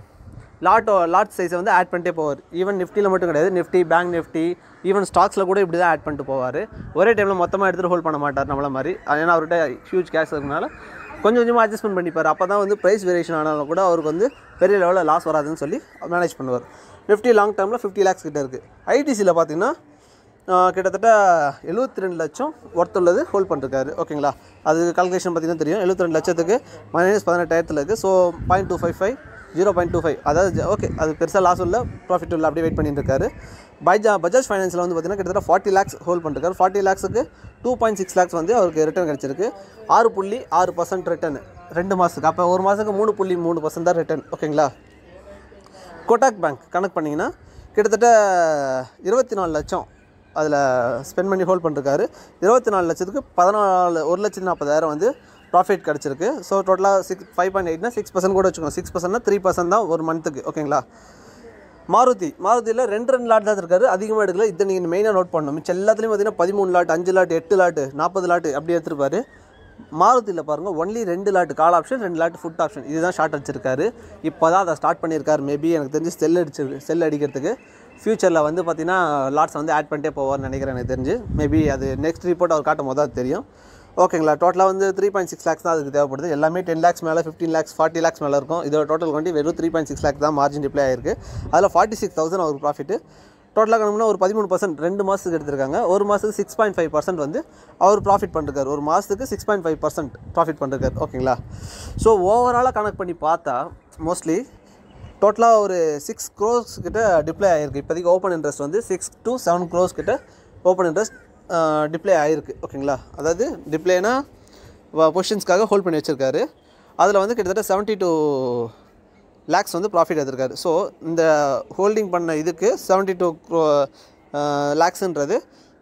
லாட் சைஸை வந்து ஆட் பண்ணிட்டே போவார். ஈவன் நிஃப்டியில் மட்டும் கிடையாது, நிஃப்டி பேங்க் நிஃப்டி ஈவன் ஸ்டாக்ஸில் கூட இப்படி தான் ஆட் பண்ணிட்டு போவார். ஒரே டைமில் மொத்தமாக எடுத்துகிட்டு ஹோல்ட் பண்ண மாட்டார் நம்மள மாதிரி. ஏன்னா அவர்கிட்ட ஹியூஜ் கேஷ் இருக்கனால கொஞ்சம் கொஞ்சமாக அட்ஜஸ்ட்மெண்ட் பண்ணிப்பார். அப்போ தான் வந்து ப்ரைஸ் வேரியேஷன் ஆனாலும் கூட அவருக்கு வந்து பெரிய லெவலில் லாஸ் வராதுன்னு சொல்லி மேனேஜ் பண்ணுவார். நிஃப்டி லாங் டேர்மில் 50 lakhs கிட்டே இருக்குது. ஐடிசியில் பார்த்திங்கன்னா கிட்டத்தட்ட 72 லட்சம் ஒர்த் உள்ளது ஹோல்ட் பண்ணிருக்காரு. ஓகேங்களா அது கால்குலேஷன் பார்த்திங்கன்னா தெரியும். 72 லட்சத்துக்கு -18,000 இருக்குது. ஸோ 0.255 0.25 அதாவது ஓகே அது பெருசாக லாஸ் இல்லை, ப்ராஃபிட் இல்லை, அப்படியே வெயிட் பண்ணிட்டு இருக்காரு. பஜாஜ் ஃபைனான்ஸில் வந்து பார்த்திங்கன்னா கிட்டத்தட்ட 40 lakhs ஹோல்ட் பண்ணிருக்காரு. 40 lakhsக்கு 2.6 lakhs வந்து அவருக்கு ரிட்டர்ன் கிடச்சிருக்கு. 6.6% ரிட்டர்ன் 2 மாதத்துக்கு. அப்போ ஒரு மாதத்துக்கு 3.3% தான் ரிட்டர்ன். ஓகேங்களா கோட்டாக் பேங்க் கணக்கு பண்ணிங்கன்னா கிட்டத்தட்ட 24 லட்சம் அதில் ஸ்பெண்ட் பண்ணி ஹோல்ட் பண்ணிருக்காரு. 24 லட்சத்துக்கு 1,40,000 வந்து ப்ராஃபிட் கிடச்சிருக்கு. ஸோ டோட்டலாக 5.8னா 6% கூட வச்சுக்கோங்க. 6%னா 3% தான் ஒரு மந்த்துக்கு. ஓகேங்களா மாருதியில் 2 லாட் தான் இருக்காரு, அதிகமாக எடுக்கல. இதை நீங்கள் மெயினாக நோட் பண்ணணும். மிச்சம் எல்லாத்துலேயும் பார்த்தீங்கன்னா 13 லாட் 5 லாட் 8 லாட் 40 லாட் அப்படி எடுத்துருப்பாரு. மாருதியில் பாருங்கள் only 2 lot call option 2 lot put option இதுதான் ஷார்ட் அடிச்சிருக்காரு. இப்போ தான் அதை ஸ்டார்ட் பண்ணியிருக்காரு. மேபி எனக்கு தெரிஞ்சு செல் அடிக்கிறதுக்கு ஃப்யூச்சரில் வந்து பார்த்திங்கன்னா லாட்ஸ் வந்து ஆட் பண்ணிட்டே போவார்னு நினைக்கிறேன். எனக்கு தெரிஞ்சு மேபி அது நெக்ஸ்ட் ரிப்போர்ட் அவர் காட்டும் போது அது தெரியும். ஓகேங்களா டோட்டலாக வந்து 3.6 lakhs தான் அதுக்கு தேவைப்படுது. எல்லாமே 10 lakhs மேலே 15 lakhs 40 lakhs மேலே இருக்கும். இதோட டோட்டல் கொண்டு வெறும் 3.6 lakhs தான் மார்ஜின் டிப்ளை ஆயிருக்கு. அதில் 46,000 அவருக்கு ப்ராஃபிட்டு. டோட்டலாக கணக்குனா ஒரு 13% 2 மாதத்துக்கு எடுத்திருக்காங்க. ஒரு மாதத்துக்கு 6.5% வந்து அவர் ப்ராஃபிட் பண்ணிருக்காரு. ஒரு மாதத்துக்கு 6.5% ப்ராஃபிட் பண்ணிருக்காரு. ஓகேங்களா ஸோ ஓவராலாக கணக்கு பண்ணி பார்த்தா மோஸ்ட்லி டோட்டலாக ஒரு 6 crores கிட்ட டிப்ளை ஆகிருக்கு. இப்போதைக்கு ஓப்பன் இன்ட்ரெஸ்ட் வந்து 6 to 7 crores கிட்ட ஓப்பன் இன்ட்ரெஸ்ட் டிப்ளை ஆகிருக்கு. ஓகேங்களா அதாவது டிப்ளேனா பொசிஷன்ஸ்க்காக ஹோல்ட் பண்ணி வச்சுருக்காரு. அதில் வந்து கிட்டத்தட்ட 72 lakhs வந்து ப்ராஃபிட் எடுத்திருக்காரு. ஸோ இந்த ஹோல்டிங் பண்ண இதுக்கு 72 lakhsன்றது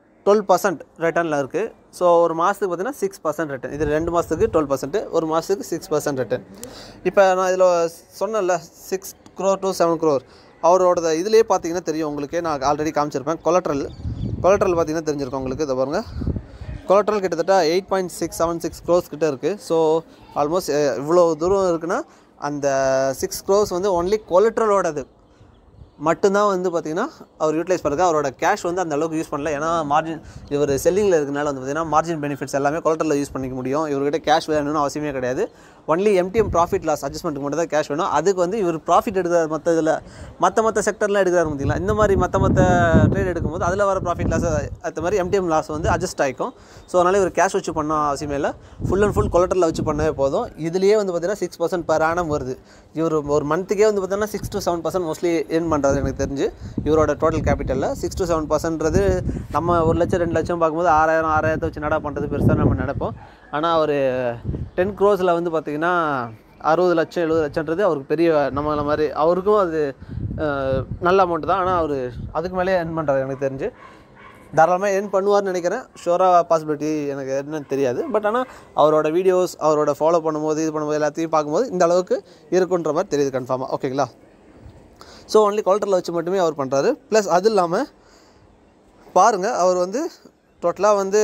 12% ரிட்டர்னில் இருக்குது. ஸோ ஒரு மாதத்துக்கு பார்த்தீங்கன்னா 6% ரிட்டர்ன். இது 2 மாதத்துக்கு 12%, ஒரு மாதத்துக்கு 6% ரிட்டர்ன். இப்போ நான் இதில் சொன்னேன்ல 6 crore to 7 crore அவரோட இதிலே பார்த்தீங்கன்னா தெரியும் உங்களுக்கே. நான் ஆல்ரெடி காமிச்சிருப்பேன். கொலட்ரல் பார்த்தீங்கன்னா தெரிஞ்சிருக்கோம் உங்களுக்கு. இதை பாருங்கள் கொலட்ரல் கிட்டத்தட்ட 8.676 crores கிட்ட இருக்குது. ஸோ ஆல்மோஸ்ட் இவ்வளோ தூரம் இருக்குன்னா அந்த 6 crores வந்து ஒன்லி கொலட்ரலோடது மட்டும்தான் வந்து பார்த்திங்கன்னா அவர் யூட்டிலைஸ் பண்ணுறது. அவரோட கேஷ் வந்து அந்த அளவுக்கு யூஸ் பண்ணல. ஏன்னா மார்ஜின் இவர் செல்லிங்கில் இருக்கிறனால வந்து பார்த்திங்கன்னா மார்ஜின் பெனிஃபிட்ஸ் எல்லாமே கொலட்ரலில் யூஸ் பண்ணிக்க முடியும். இவர்கிட்ட கேஷ் வேணும்னு அவசியமே கிடையாது. ஒன்லி MTM ப்ராஃபிட் லாஸ் அட்ஜஸ்ட்மெண்ட்டுக்கு மட்டும் தான் கேஷ் வேணும். அதுக்கு வந்து இவர் ப்ராஃபிட் எடுக்கிறார். மற்ற செக்டர்லாம் எடுக்கிறாரு பார்த்தீங்களா. இந்த மாதிரி மற்ற ட்ரேட் எடுக்கும்போது அதில் வர ப்ராஃபிட் லாஸ் அது மாதிரி MTM லாஸ் வந்து அட்ஜஸ்ட் ஆகிக்கும். ஸோ அதனால் இவர் கேஷ் வச்சு பண்ண அவசியமே இல்லை. ஃபுல் அண்ட் ஃபுல் கொலட்ரலில் வச்சு பண்ணவே போதும். இதுலேயே வந்து பார்த்திங்கன்னா 6% per annum வருது. இவர் ஒரு மந்த்துக்கே வந்து பார்த்திங்கன்னா 6 to 7% மோஸ்ட்லி ஏர்ன் பண்ணுறாரு. பண்ணுறாரு எனக்கு தெரிஞ்சு இவரோட டோட்டல் கேபிட்டலில் 6 to 7%ன்றது நம்ம 1 லட்சம் 2 லட்சம் பார்க்கும்போது 6000 வச்சு நடா பண்ணுறது பெருசாக நம்ம நினைப்போம். ஆனால் ஒரு 10 crores வந்து பார்த்திங்கன்னா 60 லட்சம் 70 லட்சம்ன்றது அவருக்கு பெரிய நம்மள மாதிரி அவருக்கும் அது நல்ல அமௌண்ட் தான். ஆனால் அவர் அதுக்கு மேலே earn பண்ணுறாரு எனக்கு தெரிஞ்சு. தாராளமாக earn பண்ணுவார்னு நினைக்கிறேன். ஷோராக பாசிபிலிட்டி எனக்கு என்னன்னு தெரியாது. பட் ஆனால் அவரோட வீடியோஸ் அவரோட ஃபாலோ பண்ணும்போது இது பண்ணும்போது எல்லாத்தையும் பார்க்கும்போது இந்த அளவுக்கு இருக்குன்ற மாதிரி தெரியுது கன்ஃபார்மாக. ஓகேங்களா? ஸோ ஒன்லி குவார்ட்டரில் வச்சு மட்டுமே அவர் பண்ணுறாரு. ப்ளஸ் அது இல்லாமல் பாருங்கள், அவர் வந்து டோட்டலாக வந்து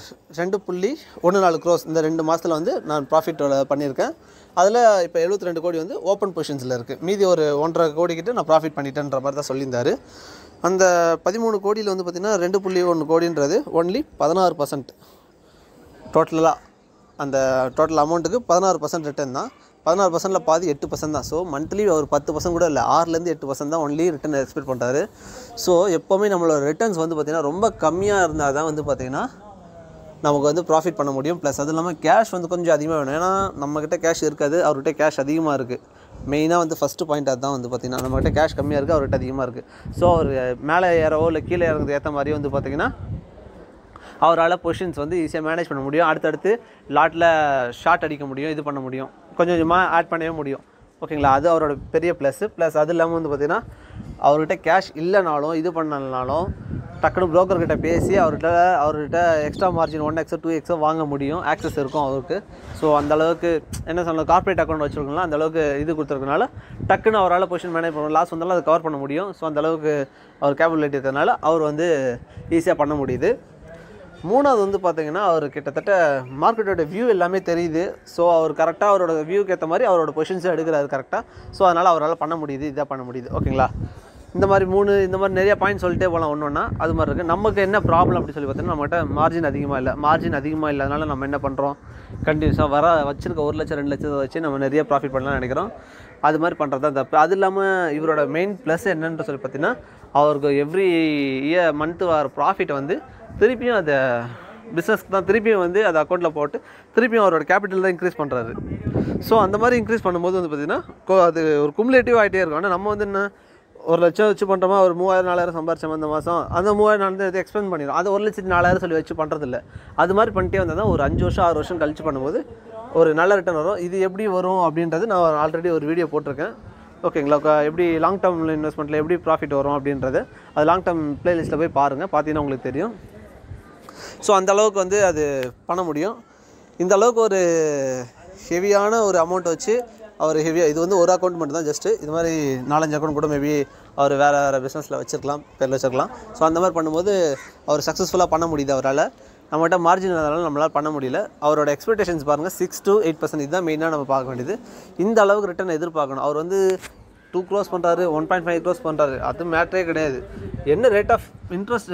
2.14 crores இந்த 2 மாதத்தில் வந்து நான் ப்ராஃபிட் பண்ணியிருக்கேன். அதில் இப்போ 72 கோடி வந்து ஓப்பன் பொசிஷன்ஸில் இருக்குது. மீதி ஒரு 1.5 கோடிக்கிட்ட நான் ப்ராஃபிட் பண்ணிட்டேன்ற மாதிரி தான் சொல்லியிருந்தார். அந்த 13 கோடியில் வந்து பார்த்திங்கன்னா 2.1 கோடின்றது ஒன்லி 16%. டோட்டலாக அந்த டோட்டல் அமௌண்ட்டுக்கு 16% ரிட்டர்ன் தான். 16%ல் பாதி 8% தான். ஸோ மந்த்லி அவர் 10% கூட இல்லை, 6லேருந்து 8% தான் ஒன்லி ரிட்டர்ன் எக்ஸ்பெக்ட் பண்ணுறாரு. ஸோ எப்போவுமே நம்மளோட ரிட்டர்ன்ஸ் வந்து பார்த்திங்கன்னா ரொம்ப கம்மியாக இருந்தால் தான் வந்து பார்த்திங்கன்னா நமக்கு வந்து ப்ராஃபிட் பண்ண முடியும். ப்ளஸ் அது இல்லாமல் கேஷ் வந்து கொஞ்சம் அதிகமாக வேணும். ஏன்னா நம்மக்கிட்ட கேஷ் இருக்காது, அவர்கிட்ட கேஷ் அதிகமாக இருக்குது. மெயினாக வந்து ஃபஸ்ட்டு பாயிண்ட் அதுதான் வந்து பார்த்திங்கன்னா நம்மகிட்ட கேஷ் கம்மியாக இருக்குது, அவர்கிட்ட அதிகமாக இருக்குது. ஸோ அவர் மேலே ஏறவோ இல்லை கீழே இறங்குறது ஏற்ற மாதிரி வந்து பார்த்திங்கன்னா அவரால் பொசிஷன்ஸ் வந்து ஈஸியாக மேனேஜ் பண்ண முடியும். அடுத்தடுத்து லாட்டில் ஷார்ட் அடிக்க முடியும், இது பண்ண முடியும், கொஞ்சம் கொஞ்சமாக ஆட் பண்ணவே முடியும். ஓகேங்களா? அது அவரோட பெரிய ப்ளஸ்ஸு. ப்ளஸ் அது இல்லாமல் வந்து பார்த்திங்கன்னா அவர்கிட்ட கேஷ் இல்லைனாலும் இது பண்ணலனாலும் டக்குனு ப்ரோக்கர்கிட்ட பேசி அவர்கிட்ட எக்ஸ்ட்ரா மார்ஜின் 1x 2x வாங்க முடியும், ஆக்சஸ் இருக்கும் அவருக்கு. ஸோ அந்தளவுக்கு என்ன சொல்லணும், கார்ப்பரேட் அக்கௌண்ட் வச்சுருக்கோங்களா அந்தளவுக்கு இது கொடுத்துருக்கனால டக்குன்னு அவரால் பொசிஷன் மேனேஜ் பண்ணணும், லாஸ் வந்தாலும் அதை கவர் பண்ண முடியும். ஸோ அந்தளவுக்கு அவர் கேபிலிட்டி இருக்கிறதுனால அவர் வந்து ஈஸியாக பண்ண முடியுது. மூணாவது வந்து பார்த்திங்கன்னா அவர் கிட்டத்தட்ட மார்க்கெட்டோட வியூ எல்லாமே தெரியுது. ஸோ அவர் கரெக்டாக அவரோட வியூக்கு ஏற்ற மாதிரி அவரோட பொசிஷன்ஸை எடுக்கிறாரு கரெக்டாக. ஸோ அதனால் அவரால் பண்ண முடியுது, இதாக பண்ண முடியுது. ஓகேங்களா? இந்த மாதிரி நிறைய பாயிண்ட் சொல்லிட்டே போகலாம் ஒன்று. அது மாதிரி இருக்குது. நமக்கு என்ன ப்ராப்ளம் அப்படி சொல்லி பார்த்தீங்கன்னா நம்மகிட்ட மார்ஜின் அதிகமாக இல்லாதனால நம்ம என்ன பண்ணுறோம், கண்டினியூஸாக வச்சிருக்க 1 லட்சம் 2 லட்சத்தை வச்சு நம்ம நிறைய ப்ராஃபிட் பண்ணலாம்னு நினைக்கிறோம். அது மாதிரி பண்ணுறது தான் தப்பு. அது இல்லாமல் இவரோட மெயின் ப்ளஸ் என்னென்னு சொல்லி பார்த்தீங்கன்னா அவருக்கு எவ்ரி மந்த்து வர ப்ராஃபிட்டை வந்து திருப்பியும் அதை பிஸ்னஸ்க்கு தான் திருப்பியும் வந்து அதை அக்கௌண்ட்டில் போட்டு திருப்பியும் அவரோட கேபிட்டல் தான் இன்க்ரீஸ் பண்ணுறாரு. ஸோ அந்த மாதிரி இன்க்ரீஸ் பண்ணும்போது வந்து பார்த்திங்கன்னா அது ஒரு குமுலேட்டிவ் ஆகிட்டே இருக்கும். ஆனால் நம்ம வந்து என்ன 1 லட்சம் வச்சு பண்ணுறோமா, ஒரு 3000 4000 சம்பாரிச்சோம் அந்த மாதம், அந்த 3000 4000 எக்ஸ்பெண்ட் பண்ணிடும். அது 1,04,000 சொல்லி வச்சு பண்ணுறதில்ல. அது மாதிரி பண்ணிட்டே வந்தால் தான் ஒரு 5 வருஷம் 6 வருஷம் கழிச்சு பண்ணும்போது ஒரு நல்ல ரிட்டர்ன் வரும். இது எப்படி வரும் அப்படின்றது நான் ஆல்ரெடி ஒரு வீடியோ போட்டிருக்கேன். ஓகேங்களா? எப்படி லாங் டேர்ம் இன்வெஸ்ட்மெண்ட்டில் எப்படி ப்ராஃபிட் வரும் அப்படின்றது அது லாங் டேர்ம் ப்ளேலிஸ்ட்டில் போய் பாருங்கள், பார்த்தீங்கன்னா உங்களுக்கு தெரியும். ஸோ அந்தளவுக்கு வந்து அது பண்ண முடியும். இந்த அளவுக்கு ஒரு ஹெவியான ஒரு அமௌண்ட் வச்சு அவர் ஹெவியாக இது வந்து ஒரு அக்கௌண்ட் மட்டும் தான் ஜஸ்ட்டு. இது மாதிரி 4-5 அக்கௌண்ட் கூட மேபி அவர் வேறு பிஸ்னஸில் வச்சுருக்கலாம், பேரில் வச்சுருக்கலாம். ஸோ அந்த மாதிரி பண்ணும்போது அவர் சக்ஸஸ்ஃபுல்லாக பண்ண முடியுது. அவரால் நம்மகிட்ட மார்ஜின் அதனால நம்மளால் பண்ண முடியல. அவரோட எக்ஸ்பெக்டேஷன்ஸ் பாருங்கள் 6 to 8%. இதுதான் மெயினாக நம்ம பார்க்க வேண்டியது. இந்த அளவுக்கு ரிட்டர்ன் எதிர்பார்க்கணும். அவர் வந்து 2 crores பண்ணுறாரு, 1.5 crores பண்ணுறாரு, அது மேட்டரே கிடையாது. என்ன rate of interest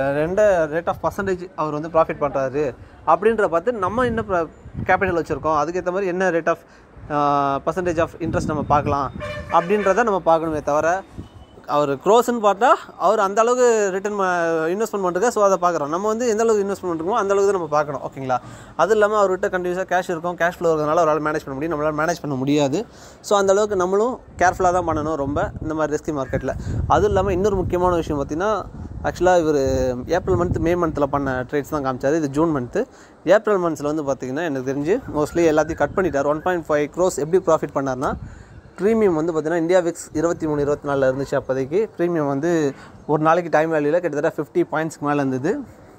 rate of percentage அவர் வந்து ப்ராஃபிட் பண்ணுறாரு அப்படின்ற பார்த்து நம்ம என்ன கேபிட்டல் வச்சுருக்கோம் அதுக்கேற்ற மாதிரி என்ன rate of percentage of interest நம்ம பார்க்கலாம் அப்படின்றத நம்ம பார்க்கணுமே தவிர அவர் க்ரோஸ்ன்னு பார்த்தா அவர் அந்தளவுக்கு ரிட்டர்ன் இன்வெஸ்ட்மெண்ட் பண்ணுறது. ஸோ அதை பார்க்குறோம். நம்ம வந்து எந்த அளவுக்கு இன்வெஸ்ட்மெண்ட் பண்ணுறோமோ அந்தளவுக்கு தான் நம்ம பார்க்கணும். ஓகேங்களா? அது இல்லாமல் அவர்கிட்ட கண்டினியூஸாக கேஷ் இருக்கும், கேஷ் ஃப்ளோ இருக்கிறதுனால அவரால் மேனேஜ் பண்ண முடியும், நம்மளால் மேனேஜ் பண்ண முடியாது. ஸோ அந்தளவுக்கு நம்மளும் கேர்ஃபுல்லாக தான் பண்ணணும் ரொம்ப இந்த மாதிரி ரிஸ்கி மார்க்கெட்டில். அதுவும் இல்லாமல் இன்னொரு முக்கியமான விஷயம் பார்த்திங்கன்னா ஆக்சுவலாக இவர் ஏப்ரல் மந்த் மே மந்தில் பண்ண ட்ரேட்ஸ் தான் காமிச்சார். இது ஜூன் மந்த்து. ஏப்ரல் மந்த்ஸில் வந்து பார்த்திங்கன்னா எனக்கு தெரிஞ்சு மோஸ்ட்லி எல்லாத்தையும் கட் பண்ணிட்டார். 1.5 crores எப்படி ப்ராஃபிட் பண்ணார்னா ப்ரீமியம் வந்து பார்த்திங்கன்னா இந்தியா விக்ஸ் 23-24 இருந்துச்சு. அப்போதைக்கு ப்ரீமியம் வந்து ஒரு நாளைக்கு டைம் வேல்யூவில் கிட்டத்தட்ட 50 பாயிண்ட்ஸ்க்கு மேலே இருந்தது,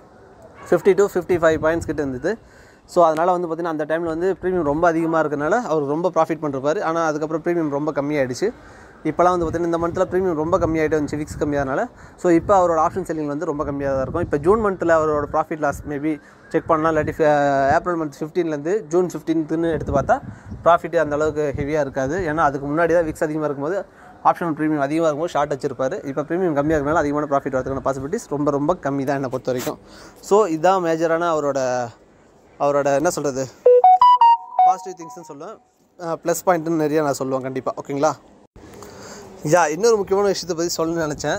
50 to 55 பாயிண்ட்ஸ் கிட்ட இருந்தது. ஸோ அதனால் வந்து பார்த்திங்கன்னா அந்த டைமில் வந்து ப்ரீமியம் ரொம்ப அதிகமாக இருக்கிறனால அவர் ரொம்ப ப்ராஃபிட் பண்ணிருப்பார். ஆனால் அதுக்கப்புறம் ப்ரீமியம் ரொம்ப கம்மியாகிடுச்சு. இப்போலாம் வந்து பார்த்திங்கன்னா இந்த மந்தில் ப்ரீமியம் ரொம்ப கம்மியாகிட்டு வந்துச்சு விக்ஸ் கம்மியாகிறனால. ஸோ இப்போ அவரோட ஆப்ஷன் செல்லிங் வந்து ரொம்ப கம்மியாக தான் இருக்கும். இப்போ ஜூன் மந்தில் அவரோட ப்ராஃபிட் லாஸ் மேபி செக் பண்ணலாம். இல்லாட்டி ஏப்ரல் மந்த் 15லேருந்து ஜூன் 15ன்னு எடுத்து பார்த்தா ப்ராஃபிட் அந்தளவுக்கு ஹெவியாக இருக்காது. ஏன்னா அதுக்கு முன்னாடி தான் விக்ஸ் அதிகமாக இருக்கும்போது ஆப்ஷன் ப்ரீமியம் அதிகமாக இருக்கும்போது ஷார்ட் வச்சிருப்பார். இப்போ ப்ரீமியம் கம்மியாக இருக்கனால அதிகமான ப்ராஃபிட் வரதுக்கான பாசிபிலிட்டிஸ் ரொம்ப ரொம்ப கம்மி தான் என்னை பொறுத்த வரைக்கும். ஸோ இதுதான் மேஜரான அவரோட என்ன சொல்கிறது பாசிட்டிவ் திங்ஸ்ன்னு சொல்லுவேன். ப்ளஸ் பாயிண்ட்டுன்னு நிறைய நான் சொல்லுவேன் கண்டிப்பாக. ஓகேங்களா? இன்னொரு முக்கியமான விஷயத்தை பற்றி சொல்லணும்னு நினச்சேன்.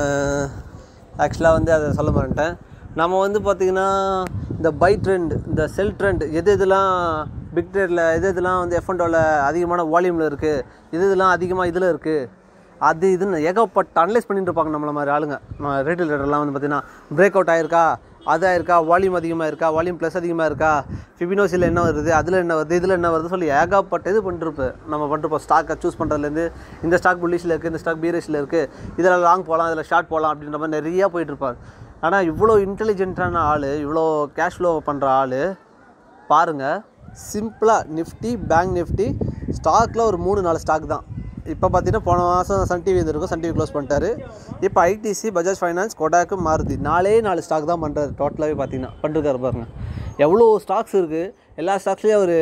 ஆக்சுவலாக வந்து அதை சொல்ல மாட்டேன். நம்ம வந்து பார்த்திங்கன்னா இந்த பை ட்ரெண்ட், இந்த செல் ட்ரெண்ட், எதெல்லாம் பிக் ட்ரேடில் எதெல்லாம் வந்து F&Oவில் அதிகமான வால்யூமில் இருக்குது, இதெல்லாம் அதிகமாக இதில் இருக்குது அது இதுன்னு ஏகப்பட்ட அனலைஸ் பண்ணிட்டு இருப்பாங்க நம்மள மாதிரி ஆளுங்க. ரீட்டைல் ட்ரேடர்லாம் வந்து பார்த்திங்கன்னா பிரேக் அவுட் ஆயிருக்கா, அது ஆயிருக்கா, வால்யூம் அதிகமாக இருக்கா, வால்யூம் ப்ளஸ் அதிகமாக இருக்கா, ஃபிபினோசியில் என்ன வருது, அதில் என்ன வருது, இதில் என்ன வருது சொல்லி ஏகப்பட்ட இது பண்ணிருப்போம். நம்ம பண்ணிருப்போம் ஸ்டாக்கை சூஸ் பண்ணுறதுலேருந்து, இந்த ஸ்டாக் புல்லிஷில் இருக்குது, இந்த ஸ்டாக் பீரிஷில் இருக்குது, இதில் லாங் போகலாம், இதில் ஷார்ட் போகலாம் அப்படின்ற மாதிரி நிறையா போயிட்டுருப்பார். ஆனால் இவ்வளோ இன்டெலிஜென்ட்டான ஆள், இவ்வளோ கேஷ் ஃப்ளோ பண்ணுற ஆள் பாருங்கள். சிம்பிளாக நிஃப்டி, பேங்க் நிஃப்டி ஸ்டாக்கில் ஒரு 3-4 ஸ்டாக் தான். இப்போ பார்த்தீங்கன்னா போன மாதம் சன் டிவி இருந்திருக்கும், சன் டிவி க்ளோஸ் பண்ணிட்டாரு. இப்போ ITC, Bajaj finance, Kotak, Maruti 4 stock தான் பண்ணுறாரு. டோட்டலாகவே பார்த்தீங்கன்னா பண்ணிருக்காரு பாருங்கள். எவ்வளோ ஸ்டாக்ஸ் இருக்குது. எல்லா ஸ்டாக்ஸ்லேயும் ஒரு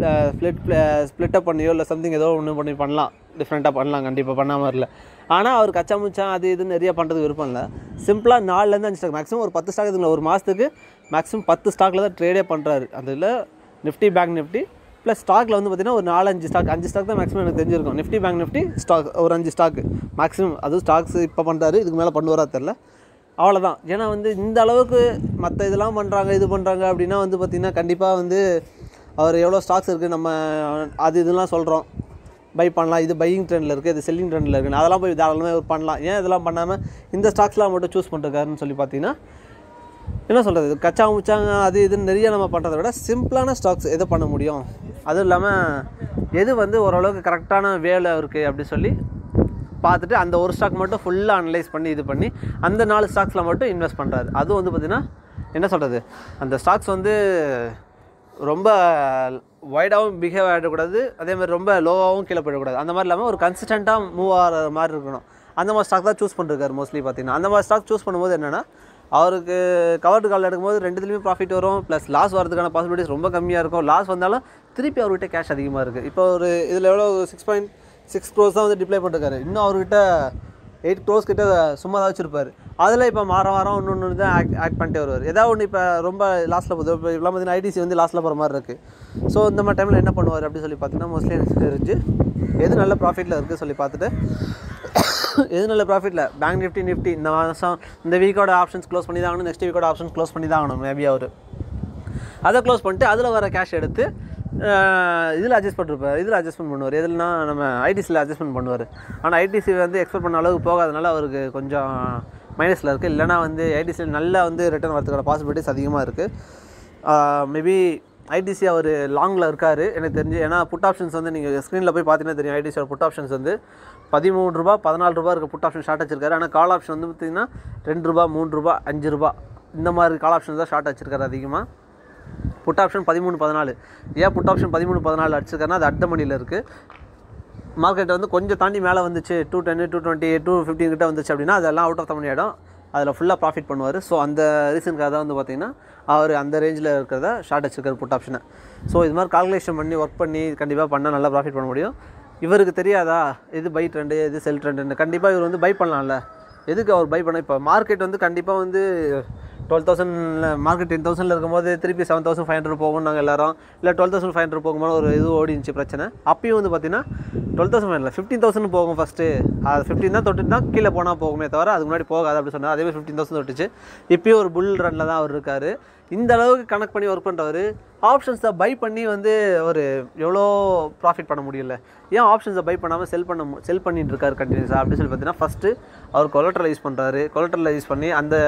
ஸ்ப்ளிட்டப் பண்ணியோ இல்லை சம்திங் ஏதோ ஒன்று பண்ணலாம், டிஃப்ரெண்ட்டாக பண்ணலாம், கண்டிப்பாக பண்ணாமல் இல்லை. ஆனால் அவர் கச்சா முச்சா அது இது நிறையா பண்ணுறது விருப்பம் இல்லை. சிம்பிளாக 4-5 ஸ்டாக், மேக்ஸிமம் ஒரு 10 ஸ்டாக் இதுங்களா, ஒரு மாதத்துக்கு மேக்ஸிமம் 10 ஸ்டாக்கில் தான் ட்ரேடே பண்ணுறாரு. அதில் நிஃப்டி, பேங்க் நிஃப்டி ப்ளஸ் ஸ்டாக்கில் வந்து பார்த்திங்கன்னா ஒரு 4-5 ஸ்டாக், 5 ஸ்டாக் தான் மேக்ஸிமம் எனக்கு தெரிஞ்சிருக்கும். நிஃப்டி, பேங்க் நிஃப்டி ஸ்டாக் ஒரு 5 ஸ்டாக்கு மேக்ஸிமம். அதுவும் ஸ்டாக்ஸ் இப்போ பண்ணுறாரு, இதுக்கு மேலே பண்ணுவாரா தெரில. அவ்வளோதான். ஏன்னா வந்து இந்த அளவுக்கு மற்ற இதெல்லாம் பண்ணுறாங்க, இது பண்ணுறாங்க அப்படின்னா வந்து பார்த்திங்கன்னா கண்டிப்பாக வந்து அவர் எவ்வளோ ஸ்டாக்ஸ் இருக்குது நம்ம அது இதெல்லாம் சொல்கிறோம், பை பண்ணலாம், இது பையிங் ட்ரெண்டில் இருக்குது, இது செல்லிங் ட்ரெண்டில் இருக்குது, அதெல்லாம் போய் தாராளமாக பண்ணலாம். ஏன் இதெல்லாம் பண்ணாமல் இந்த ஸ்டாக்ஸ்லாம் மட்டும் சூஸ் பண்ணிருக்காருன்னு சொல்லி பார்த்தீங்கன்னா என்ன சொல்கிறது, கச்சா முச்சாங்க அது இதுன்னு நிறைய நம்ம பண்ணுறதை விட சிம்பிளான ஸ்டாக்ஸ் எதை பண்ண முடியும், அதுவும் இல்லாமல் எது வந்து ஓரளவுக்கு கரெக்டான வேலை இருக்குது அப்படி சொல்லி பார்த்துட்டு அந்த ஒரு ஸ்டாக் மட்டும் ஃபுல்லாக அனலைஸ் பண்ணி இது பண்ணி அந்த 4 ஸ்டாக்ஸில் மட்டும் இன்வெஸ்ட் பண்ணுறாரு. அதுவும் வந்து பார்த்திங்கன்னா என்ன சொல்கிறது, அந்த ஸ்டாக்ஸ் வந்து ரொம்ப வைடாகவும் பிஹேவ் ஆகிடக்கூடாது, அதேமாதிரி ரொம்ப லோவாகவும் கீழே போயிடக்கூடாது. அந்த மாதிரி இல்லாமல் ஒரு கன்சிஸ்டண்ட்டாக மூவ் ஆகிற மாதிரி இருக்கணும். அந்த மாதிரி ஸ்டாக் தான் சூஸ் பண்ணிருக்காரு மோஸ்ட்லி பார்த்திங்கன்னா. அந்த மாதிரி ஸ்டாக் சூஸ் பண்ணும்போது என்னென்னா அவருக்கு கவர்டு கால் எடுக்கும்போது 2த்துலேயுமே ப்ராஃபிட் வரும், ப்ளஸ் லாஸ் வரதுக்கான பாசிபிலிட்டிஸ் ரொம்ப கம்மியாக இருக்கும். லாஸ் வந்தாலும் திருப்பி அவர்கிட்ட கேஷ் அதிகமாக இருக்குது. இப்போ ஒரு இதில் எவ்வளோ 6.6 crores தான் வந்து டிப்ளை பண்ணிருக்காரு. இன்னும் அவர்கிட்ட 8 crores கிட்ட சும்மா தான் வச்சுருப்பார். அதில் இப்போ வாரம் ஒன்று தான் ஆக்ட் பண்ணிட்டே வருவார். ஏதாவது ஒன்று இப்போ ரொம்ப லாஸ்ட்டில் போகுது. இப்போ இவ்வளோ பார்த்தீங்கன்னா ஐடிசி வந்து லாஸ்ட்டில் போகிற மாதிரி இருக்குது. ஸோ இந்த மாதிரி டைமில் என்ன பண்ணுவார் அப்படின்னு சொல்லி பார்த்தீங்கன்னா மோஸ்ட்லி எனக்கு தெரிஞ்சு எது நல்ல ப்ராஃபிட்டில் இருக்குது சொல்லி பார்த்துட்டு எது நல்ல ப்ராஃபிட்டில் பேங்க் நிஃப்டி இந்த மாதம் இந்த வீக்கோட ஆப்ஷன்ஸ் க்ளோஸ் பண்ணி தான் ஆகணும், நெக்ஸ்ட் வீக்கோட ஆப்ஷன்ஸ் க்ளோஸ் பண்ணி தான் ஆகணும். மேபி அவர் அதை க்ளோஸ் பண்ணிட்டு அதில் வர கேஷ் எடுத்து இதில் அட்ஜஸ்ட்மெண்ட் பண்ணுவார். எதுலனா நம்ம ஐடிசியில் அட்ஜஸ்ட்மெண்ட் பண்ணுவார். ஆனால் ஐடிசி வந்து எக்ஸ்பெக்ட் பண்ண அளவுக்கு போகாதனால அவருக்கு கொஞ்சம் மைனஸில் இருக்குது. இல்லைனா வந்து ஐடிசியில் நல்லா வந்து ரிட்டர்ன் வரதுக்கான பாசிபிலிட்டிஸ் அதிகமாக இருக்குது. மேபி ஐடிசி அவர் லாங்கில் இருக்கார் எனக்கு தெரிஞ்சு. ஏன்னா புட் ஆப்ஷன்ஸ் வந்து நீங்கள் ஸ்க்ரீனில் போய் பார்த்தீங்கன்னா தெரியும். ஐடிசியோட புட் ஆப்ஷன்ஸ் வந்து 13 ரூபா 14 ரூபா இருக்க புட் ஆப்ஷன் ஷார்ட் வச்சிருக்காரு. ஆனால் கால் ஆப்ஷன் வந்து பார்த்திங்கன்னா 2 ரூபா 3 ரூபா 5 ரூபா இந்த மாதிரி கால் ஆப்ஷன்ஸ் தான் ஷார்ட் வச்சிருக்காரு அதிகமாக. Put option 13-14. ஏன் புட் ஆப்ஷன் 13-14 அடிச்சிருக்காருன்னா அது அட் மணியில் இருக்குது. மார்க்கெட் வந்து கொஞ்சம் தாண்டி மேலே வந்துச்சு 210 220 215 கிட்ட வந்துச்சு அப்படின்னா அதெல்லாம் அவுட் ஆஃப் த மணி ஆகிடும். அதில் ஃபுல்லாக ப்ராஃபிட் பண்ணுவார். ஸோ அந்த ரீசனுக்காக தான் வந்து பார்த்திங்கன்னா அவர் அந்த ரேஞ்சில் இருக்கிறத ஷார்ட் வச்சிருக்காரு புட் ஆப்ஷனை. ஸோ இது மாதிரி கால்குலேஷன் பண்ணி ஒர்க் பண்ணி கண்டிப்பாக பண்ணால் நல்லா ப்ராஃபிட் பண்ண முடியும். இவருக்கு தெரியாதா எது பை ட்ரெண்டு எது செல் ட்ரெண்டுன்னு? கண்டிப்பாக இவர் வந்து பை பண்ணலாம்ல. எதுக்கு அவர் பை பண்ண? இப்போ மார்க்கெட் வந்து கண்டிப்பாக வந்து 12,000 மார்க்கெட் 10,000 இருக்கும்போது திருப்பி 7,500 போகும் நாங்கள் எல்லாரும். இல்லை 12,500 போகும்போது ஒரு இது ஓடிச்சு பிரச்சனை. அப்பயும் வந்து பார்த்தீங்கன்னா 12,500 15,000 போகும் ஃபஸ்ட்டு. அது 15 தான் தொட்டு தான் கீழே போனால் போகுமே தவிர அதுக்கு முன்னாடி போகாது அப்படி சொன்னார். அதேமாதிரி 15,000 தொட்டுச்சு. இப்போயும் ஒரு புல் ரனில் தான் அவர் இருக்கார். இந்த அளவுக்கு கனெக்ட் பண்ணி ஒர்க் பண்ணுறவர் ஆப்ஷன்ஸை பை பண்ணி வந்து ஒரு எவ்வளோ ப்ராஃபிட் பண்ண முடியல. ஏன் ஆப்ஷன்ஸை பை பண்ணாமல் செல் பண்ணிட்டு இருக்காரு கண்டினியூஸாக அப்படின்னு சொல்லி பார்த்தீங்கன்னா ஃபஸ்ட்டு அவர் கொலட்ரல் யூஸ் பண்ணுறாரு. கொலட்ரல் யூஸ் பண்ணி அந்த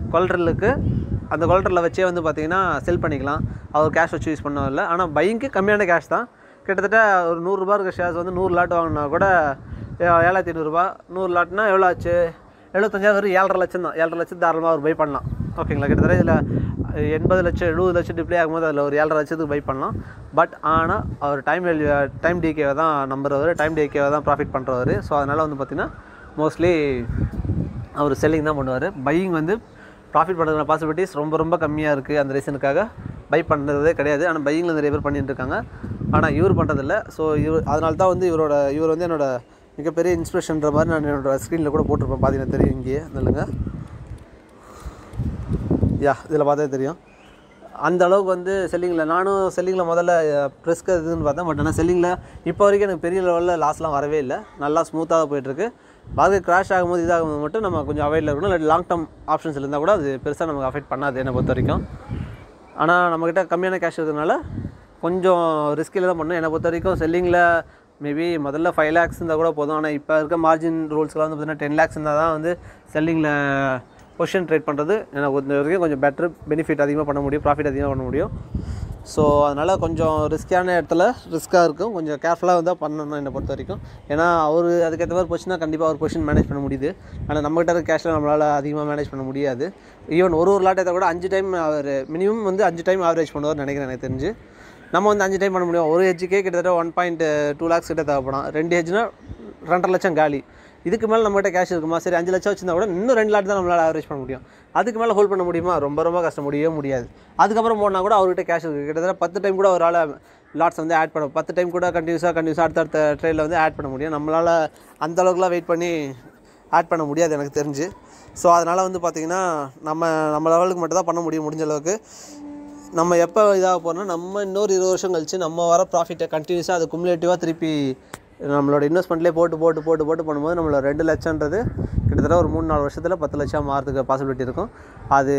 கொலட்ரலில் வச்சே வந்து பார்த்திங்கன்னா செல் பண்ணிக்கலாம். அவர் கேஷ் வச்சு யூஸ் பண்ணதில்லை. ஆனால் பையிங்க்கு கம்மியான கேஷ் தான். கிட்டத்தட்ட ஒரு 100 ரூபா இருக்க ஷேர்ஸ் வந்து 100 லாட் வாங்கினா கூட 7,800 ரூபா. 100 லாட்னா எவ்வளோ ஆச்சு? 75,000 வெறும் 7.5 லட்சம் தான். 7.5 லட்சம் தாராளமாக அவர் பை பண்ணலாம். ஓகேங்களா? கிட்டத்தட்ட இதில் 80 லட்சம் 70 லட்சம் டிப்ளே ஆகும்போது அதில் ஒரு 7.5 லட்சத்துக்கு பை பண்ணலாம். பட் ஆனால் அவர் டைம் டிகேவை தான் நம்புறவர், டைம் டிகேவை தான் ப்ராஃபிட் பண்ணுறவர். ஸோ அதனால் வந்து பார்த்திங்கன்னா மோஸ்ட்லி அவர் செல்லிங் தான் பண்ணுவார். பையிங் வந்து ப்ராஃபிட் பண்ணுறதுக்கான பாசிபிலிட்டிஸ் ரொம்ப ரொம்ப கம்மியாக இருக்குது. அந்த ரீசனுக்காக பை பண்ணுறதே கிடையாது. ஆனால் பையிங்கில் நிறைய பேர் பண்ணிட்டு இருக்காங்க. ஆனால் இவர் பண்ணுறதில்ல. ஸோ அதனால தான் வந்து இவர் வந்து என்னோட மிகப்பெரிய இன்ஸ்பிரேஷன்ற மாதிரி நான் என்னோடய ஸ்க்ரீனில் கூட போட்டிருப்பேன். பார்த்தீங்கன்னா தெரியும் இங்கேயே இல்லைங்க. இதில் பார்த்தா தெரியும். அந்த அளவுக்கு வந்து செல்லிங்கில் நானும் செல்லிங்கில் முதல்ல ப்ரெஸ்க்கு இதுன்னு பார்த்தேன். பட் ஆனால் செல்லிங்கில் இப்போ வரைக்கும் எனக்கு பெரிய லெவலில் லாஸ்லாம் வரவே இல்லை. நல்லா ஸ்மூத்தாக போயிட்டுருக்கு. மார்க்கெட் கிராஷ் ஆகும்போது இதாகும்போது மட்டும் நம்ம கொஞ்சம் அவாய்டில் இருக்கணும். இல்லை லாங் டேர்ம் ஆப்ஷன்ஸ் இருந்தால் கூட அது பெருசாக நமக்கு அஃபெக்ட் பண்ணாது என்னை பொறுத்த வரைக்கும். ஆனால் நம்மக்கிட்ட கம்மியான கேஷ் இருக்கிறதுனால கொஞ்சம் ரிஸ்கில் தான் பண்ணணும். என்னை பொறுத்த வரைக்கும் செல்லிங்கில் மேபி முதல்ல 5 lakhs இருந்தால் கூட போதும். ஆனால் இப்போ இருக்க மார்ஜின் ரூல்ஸ்லாம் வந்து பார்த்தீங்கன்னா 10 lakhs இருந்தால் தான் வந்து செல்லிங்கில் பொசிஷன் ட்ரேட் பண்ணுறது எனக்கு வரைக்கும் கொஞ்சம் பெட்ரு, பெனிஃபிட் அதிகமாக பண்ண முடியும், ப்ராஃபிட் அதிகமாக பண்ண முடியும். ஸோ அதனால் கொஞ்சம் ரிஸ்க்கான இடத்துல ரிஸ்க்காக இருக்கும், கொஞ்சம் கேர்ஃபுல்லாக வந்து பண்ணணும் என்னை பொறுத்த வரைக்கும். ஏன்னா அவர் அதுக்கேற்ற மாதிரி பொசிஷனா கண்டிப்பாக அவர் பொசிஷன் மேனேஜ் பண்ண முடியுது. ஆனால் நம்மகிட்ட இருக்க கேஷில் நம்மளால் அதிகமாக மேனேஜ் பண்ண முடியாது. ஈவன் ஒரு லாட்டை கூட 5 டைம் அவர் மினிமம் வந்து 5 டைம் ஆவரேஜ் பண்ணுவார்னு நினைக்கிறேன் எனக்கு தெரிஞ்சு. நம்ம வந்து 5 டைம் பண்ண முடியும். ஒரு ஹெஜ்ஜுக்கே கிட்டத்தட்ட 1.2 lakhs கிட்ட தேவைப்படும். 2 ஹெஜ்னா 2.5 லட்சம் காலி. இதுக்கு மேலே நம்மகிட்ட கேஷ் இருக்குமா? சரி 5 லட்சம் வச்சுருந்தா கூட இன்னும் 2 லாட் தான் நம்மளால் ஆவரேஜ் பண்ண முடியும். அதுக்கு மேலே ஹோல்ட் பண்ண முடியுமா? ரொம்ப கஷ்டம், முடியவே முடியாது. அதுக்கப்புறம் போனால் கூட அவர்கிட்ட கேஷ் இருக்குது. கிட்டத்தட்ட 10 டைம் கூட அவரால் லாட்ஸ் வந்து ஆட் பண்ண 10 டைம் கூட கண்டினியூஸாக அடுத்த ட்ரேடில் வந்து ஆட் பண்ண முடியும். நம்மளால் அந்தளவுக்குலாம் வெயிட் பண்ணி ஆட் பண்ண முடியாது எனக்கு தெரிஞ்சு. ஸோ அதனால் வந்து பார்த்திங்கன்னா நம்ம லெவலுக்கு மட்டும் தான் பண்ண முடியும் முடிஞ்ச அளவுக்கு. நம்ம எப்போ இதாக போகிறோம்னா நம்ம இன்னொரு 20 வருஷம் கழிச்சு நம்ம வர ப்ராஃபிட்டை கண்டினியூஸாக அது குமுலேட்டிவாக திருப்பி நம்மளோட இன்வெஸ்ட்மெண்ட்லேயே போட்டு பண்ணும்போது நம்மளோட 2 லட்சம்ன்றது கிட்டத்தட்ட ஒரு 3-4 வருஷத்தில் 10 லட்சம் மாறதுக்கு பாசிபிலிட்டி இருக்கும். அது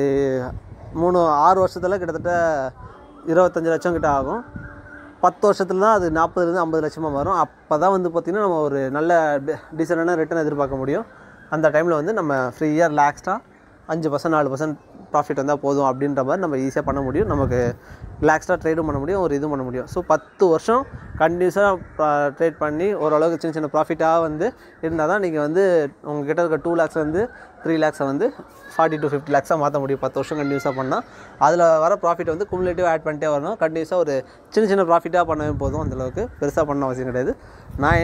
6 வருஷத்தில் கிட்டத்தட்ட 25 லட்சம் கிட்ட ஆகும். 10 வருஷத்துல தான் அது 40-50 லட்சமாக வரும். அப்போ தான் வந்து பார்த்திங்கன்னா நம்ம ஒரு நல்ல டீசெண்டான ரிட்டர்ன் எதிர்பார்க்க முடியும். அந்த டைமில் வந்து நம்ம ஃப்ரீயாக ரிலாக்ஸ்டாக 5% 4% ப்ராஃபிட் வந்தால் போதும் அப்படின்ற மாதிரி நம்ம ஈஸியாக பண்ண முடியும். நமக்கு ரிலாக்ஸ்டாக ட்ரேடும் பண்ண முடியும், ஒரு இதுவும் பண்ண முடியும். ஸோ 10 வருஷம் கண்டினியூஸாக ட்ரேட் பண்ணி ஓரளவுக்கு சின்ன ப்ராஃபிட்டாக வந்து இருந்தால் தான் நீங்கள் வந்து உங்கள்கிட்ட இருக்க 2 lakhs வந்து 3 lakhs வந்து 40 to 50 lakhs மாற்ற முடியும். 10 வருஷம் கண்டினியூஸாக பண்ணால் அதில் வர ப்ராஃபிட் வந்து குமுலேட்டிவாக ஆட் பண்ணிட்டே வரணும். கண்டினியூஸாக ஒரு சின்ன ப்ராஃபிட்டாக பண்ணவே போதும். அந்தளவுக்கு பெருசாக பண்ண அவசியம் கிடையாது. நான்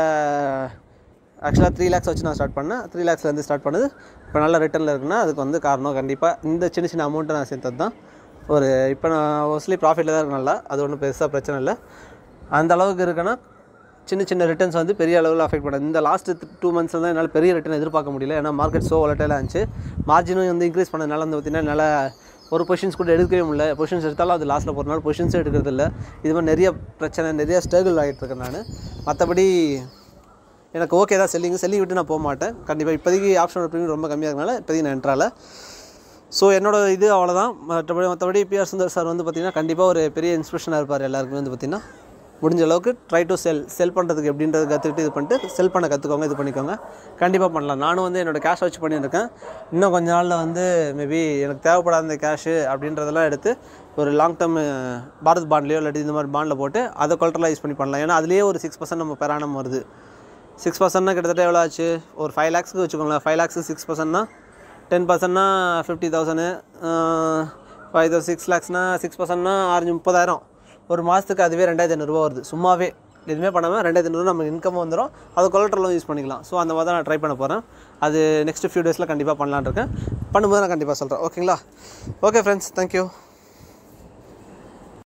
ஆக்சுவலாக 3 lakhs வச்சு நான் ஸ்டார்ட் பண்ணேன். 3 lakhsலேருந்து ஸ்டார்ட் பண்ணது இப்போ நல்ல ரிட்டர்னில் இருக்குன்னா அதுக்கு வந்து காரணம் கண்டிப்பாக இந்த சின்ன அமௌண்ட்டை நான் சேர்த்தது தான். இப்போ நான் மோஸ்ட்லி ப்ராஃபிட்டில் தான் இருக்கு நல்லா, அது ஒன்றும் பெருசாக பிரச்சனை இல்லை. அந்த அளவுக்கு இருக்குன்னா சின்ன ரிட்டர்ன்ஸ் வந்து பெரிய அளவில் அஃபெக்ட் பண்ணாது. இந்த லாஸ்ட் 2 months தான் என்னால் பெரிய ரிட்டர்ன் எதிர்பார்க்க முடியல. ஏன்னா மார்க்கெட் ஸோ வாலடைலாக இருந்துச்சு. மார்ஜினும் வந்து இன்க்ரீஸ் பண்ணதுனால வந்து பார்த்திங்கன்னா என்னால் ஒரு பொசிஷன்ஸ் கூட எடுக்கவே முடியல. பொசிஷன்ஸ் எடுத்தாலும் அது லாஸ்ட்டில் போகிறனால பொசிஷன்ஸே எடுக்கிறது இல்லை. இது மாதிரி நிறைய பிரச்சனை, நிறைய ஸ்ட்ரகிள் ஆகிட்டு இருக்கேன் நான். மற்றபடி எனக்கு ஓகே தான், செல்லிங் விட்டு நான் போக மாட்டேன் கண்டிப்பாக. இப்போதைக்கு ஆப்ஷனோட ப்ரீமியம் ரொம்ப கம்மியாக இருக்கனால இப்போதைக்கு நான் என்ட்ரால. ஸோ என்னோடய இது அவ்வளோதான். மற்றபடி PR சுந்தர் சார் வந்து பார்த்திங்கன்னா கண்டிப்பாக ஒரு பெரிய இன்ஸ்பிரேஷனாக இருப்பார் எல்லாருக்குமே. வந்து பார்த்திங்கன்னா முடிஞ்ச அளவுக்கு ட்ரை டு செல் பண்ணுறதுக்கு எப்படின்றது கற்றுக்கிட்டு இது பண்ணிட்டு செல் பண்ண கற்றுக்கோங்க, இது பண்ணிக்கோங்க. கண்டிப்பாக பண்ணலாம். நானும் வந்து என்னோடய கேஷ் வச்சு பண்ணியிருக்கேன். இன்னும் கொஞ்ச நாளில் வந்து மேபி எனக்கு தேவைப்படாத இந்த கேஷு அப்படின்றதெல்லாம் எடுத்து ஒரு லாங் டேர்ம் பாரத் பாண்ட்லேயோ இல்லாட்டி இந்த மாதிரி பாண்டில் போட்டு அதை கொலட்ரலைஸ் பண்ணி பண்ணலாம். ஏன்னா அதுலேயே ஒரு 6% நம்ம பெர் ஆனம் வருது. 6%னா கிட்டத்தட்ட எவ்வளோ ஆச்சு? ஒரு 5 lakhsக்கு வச்சுக்கோங்களேன். 5 lakhs 6%னா 10%னா 50,000, 6 lakhsனா 6%னா 30,000. ஒரு மாதத்துக்கு அதுவே 2,500 ரூபா வருது. சும்மாவே எதுவுமே பண்ணாமல் 2,500 நம்ம இன்கம் வந்துடும். அது கொலட்ரலும் யூஸ் பண்ணிக்கலாம். ஸோ அந்த மாதிரி தான் நான் ட்ரை பண்ண போகிறேன். அது நெக்ஸ்ட் ஃபியூ டேஸில் கண்டிப்பாக பண்ணலான்னு இருக்கேன். பண்ணும்போது நான் கண்டிப்பாக சொல்கிறேன். ஓகேங்களா? Okay friends, thank you.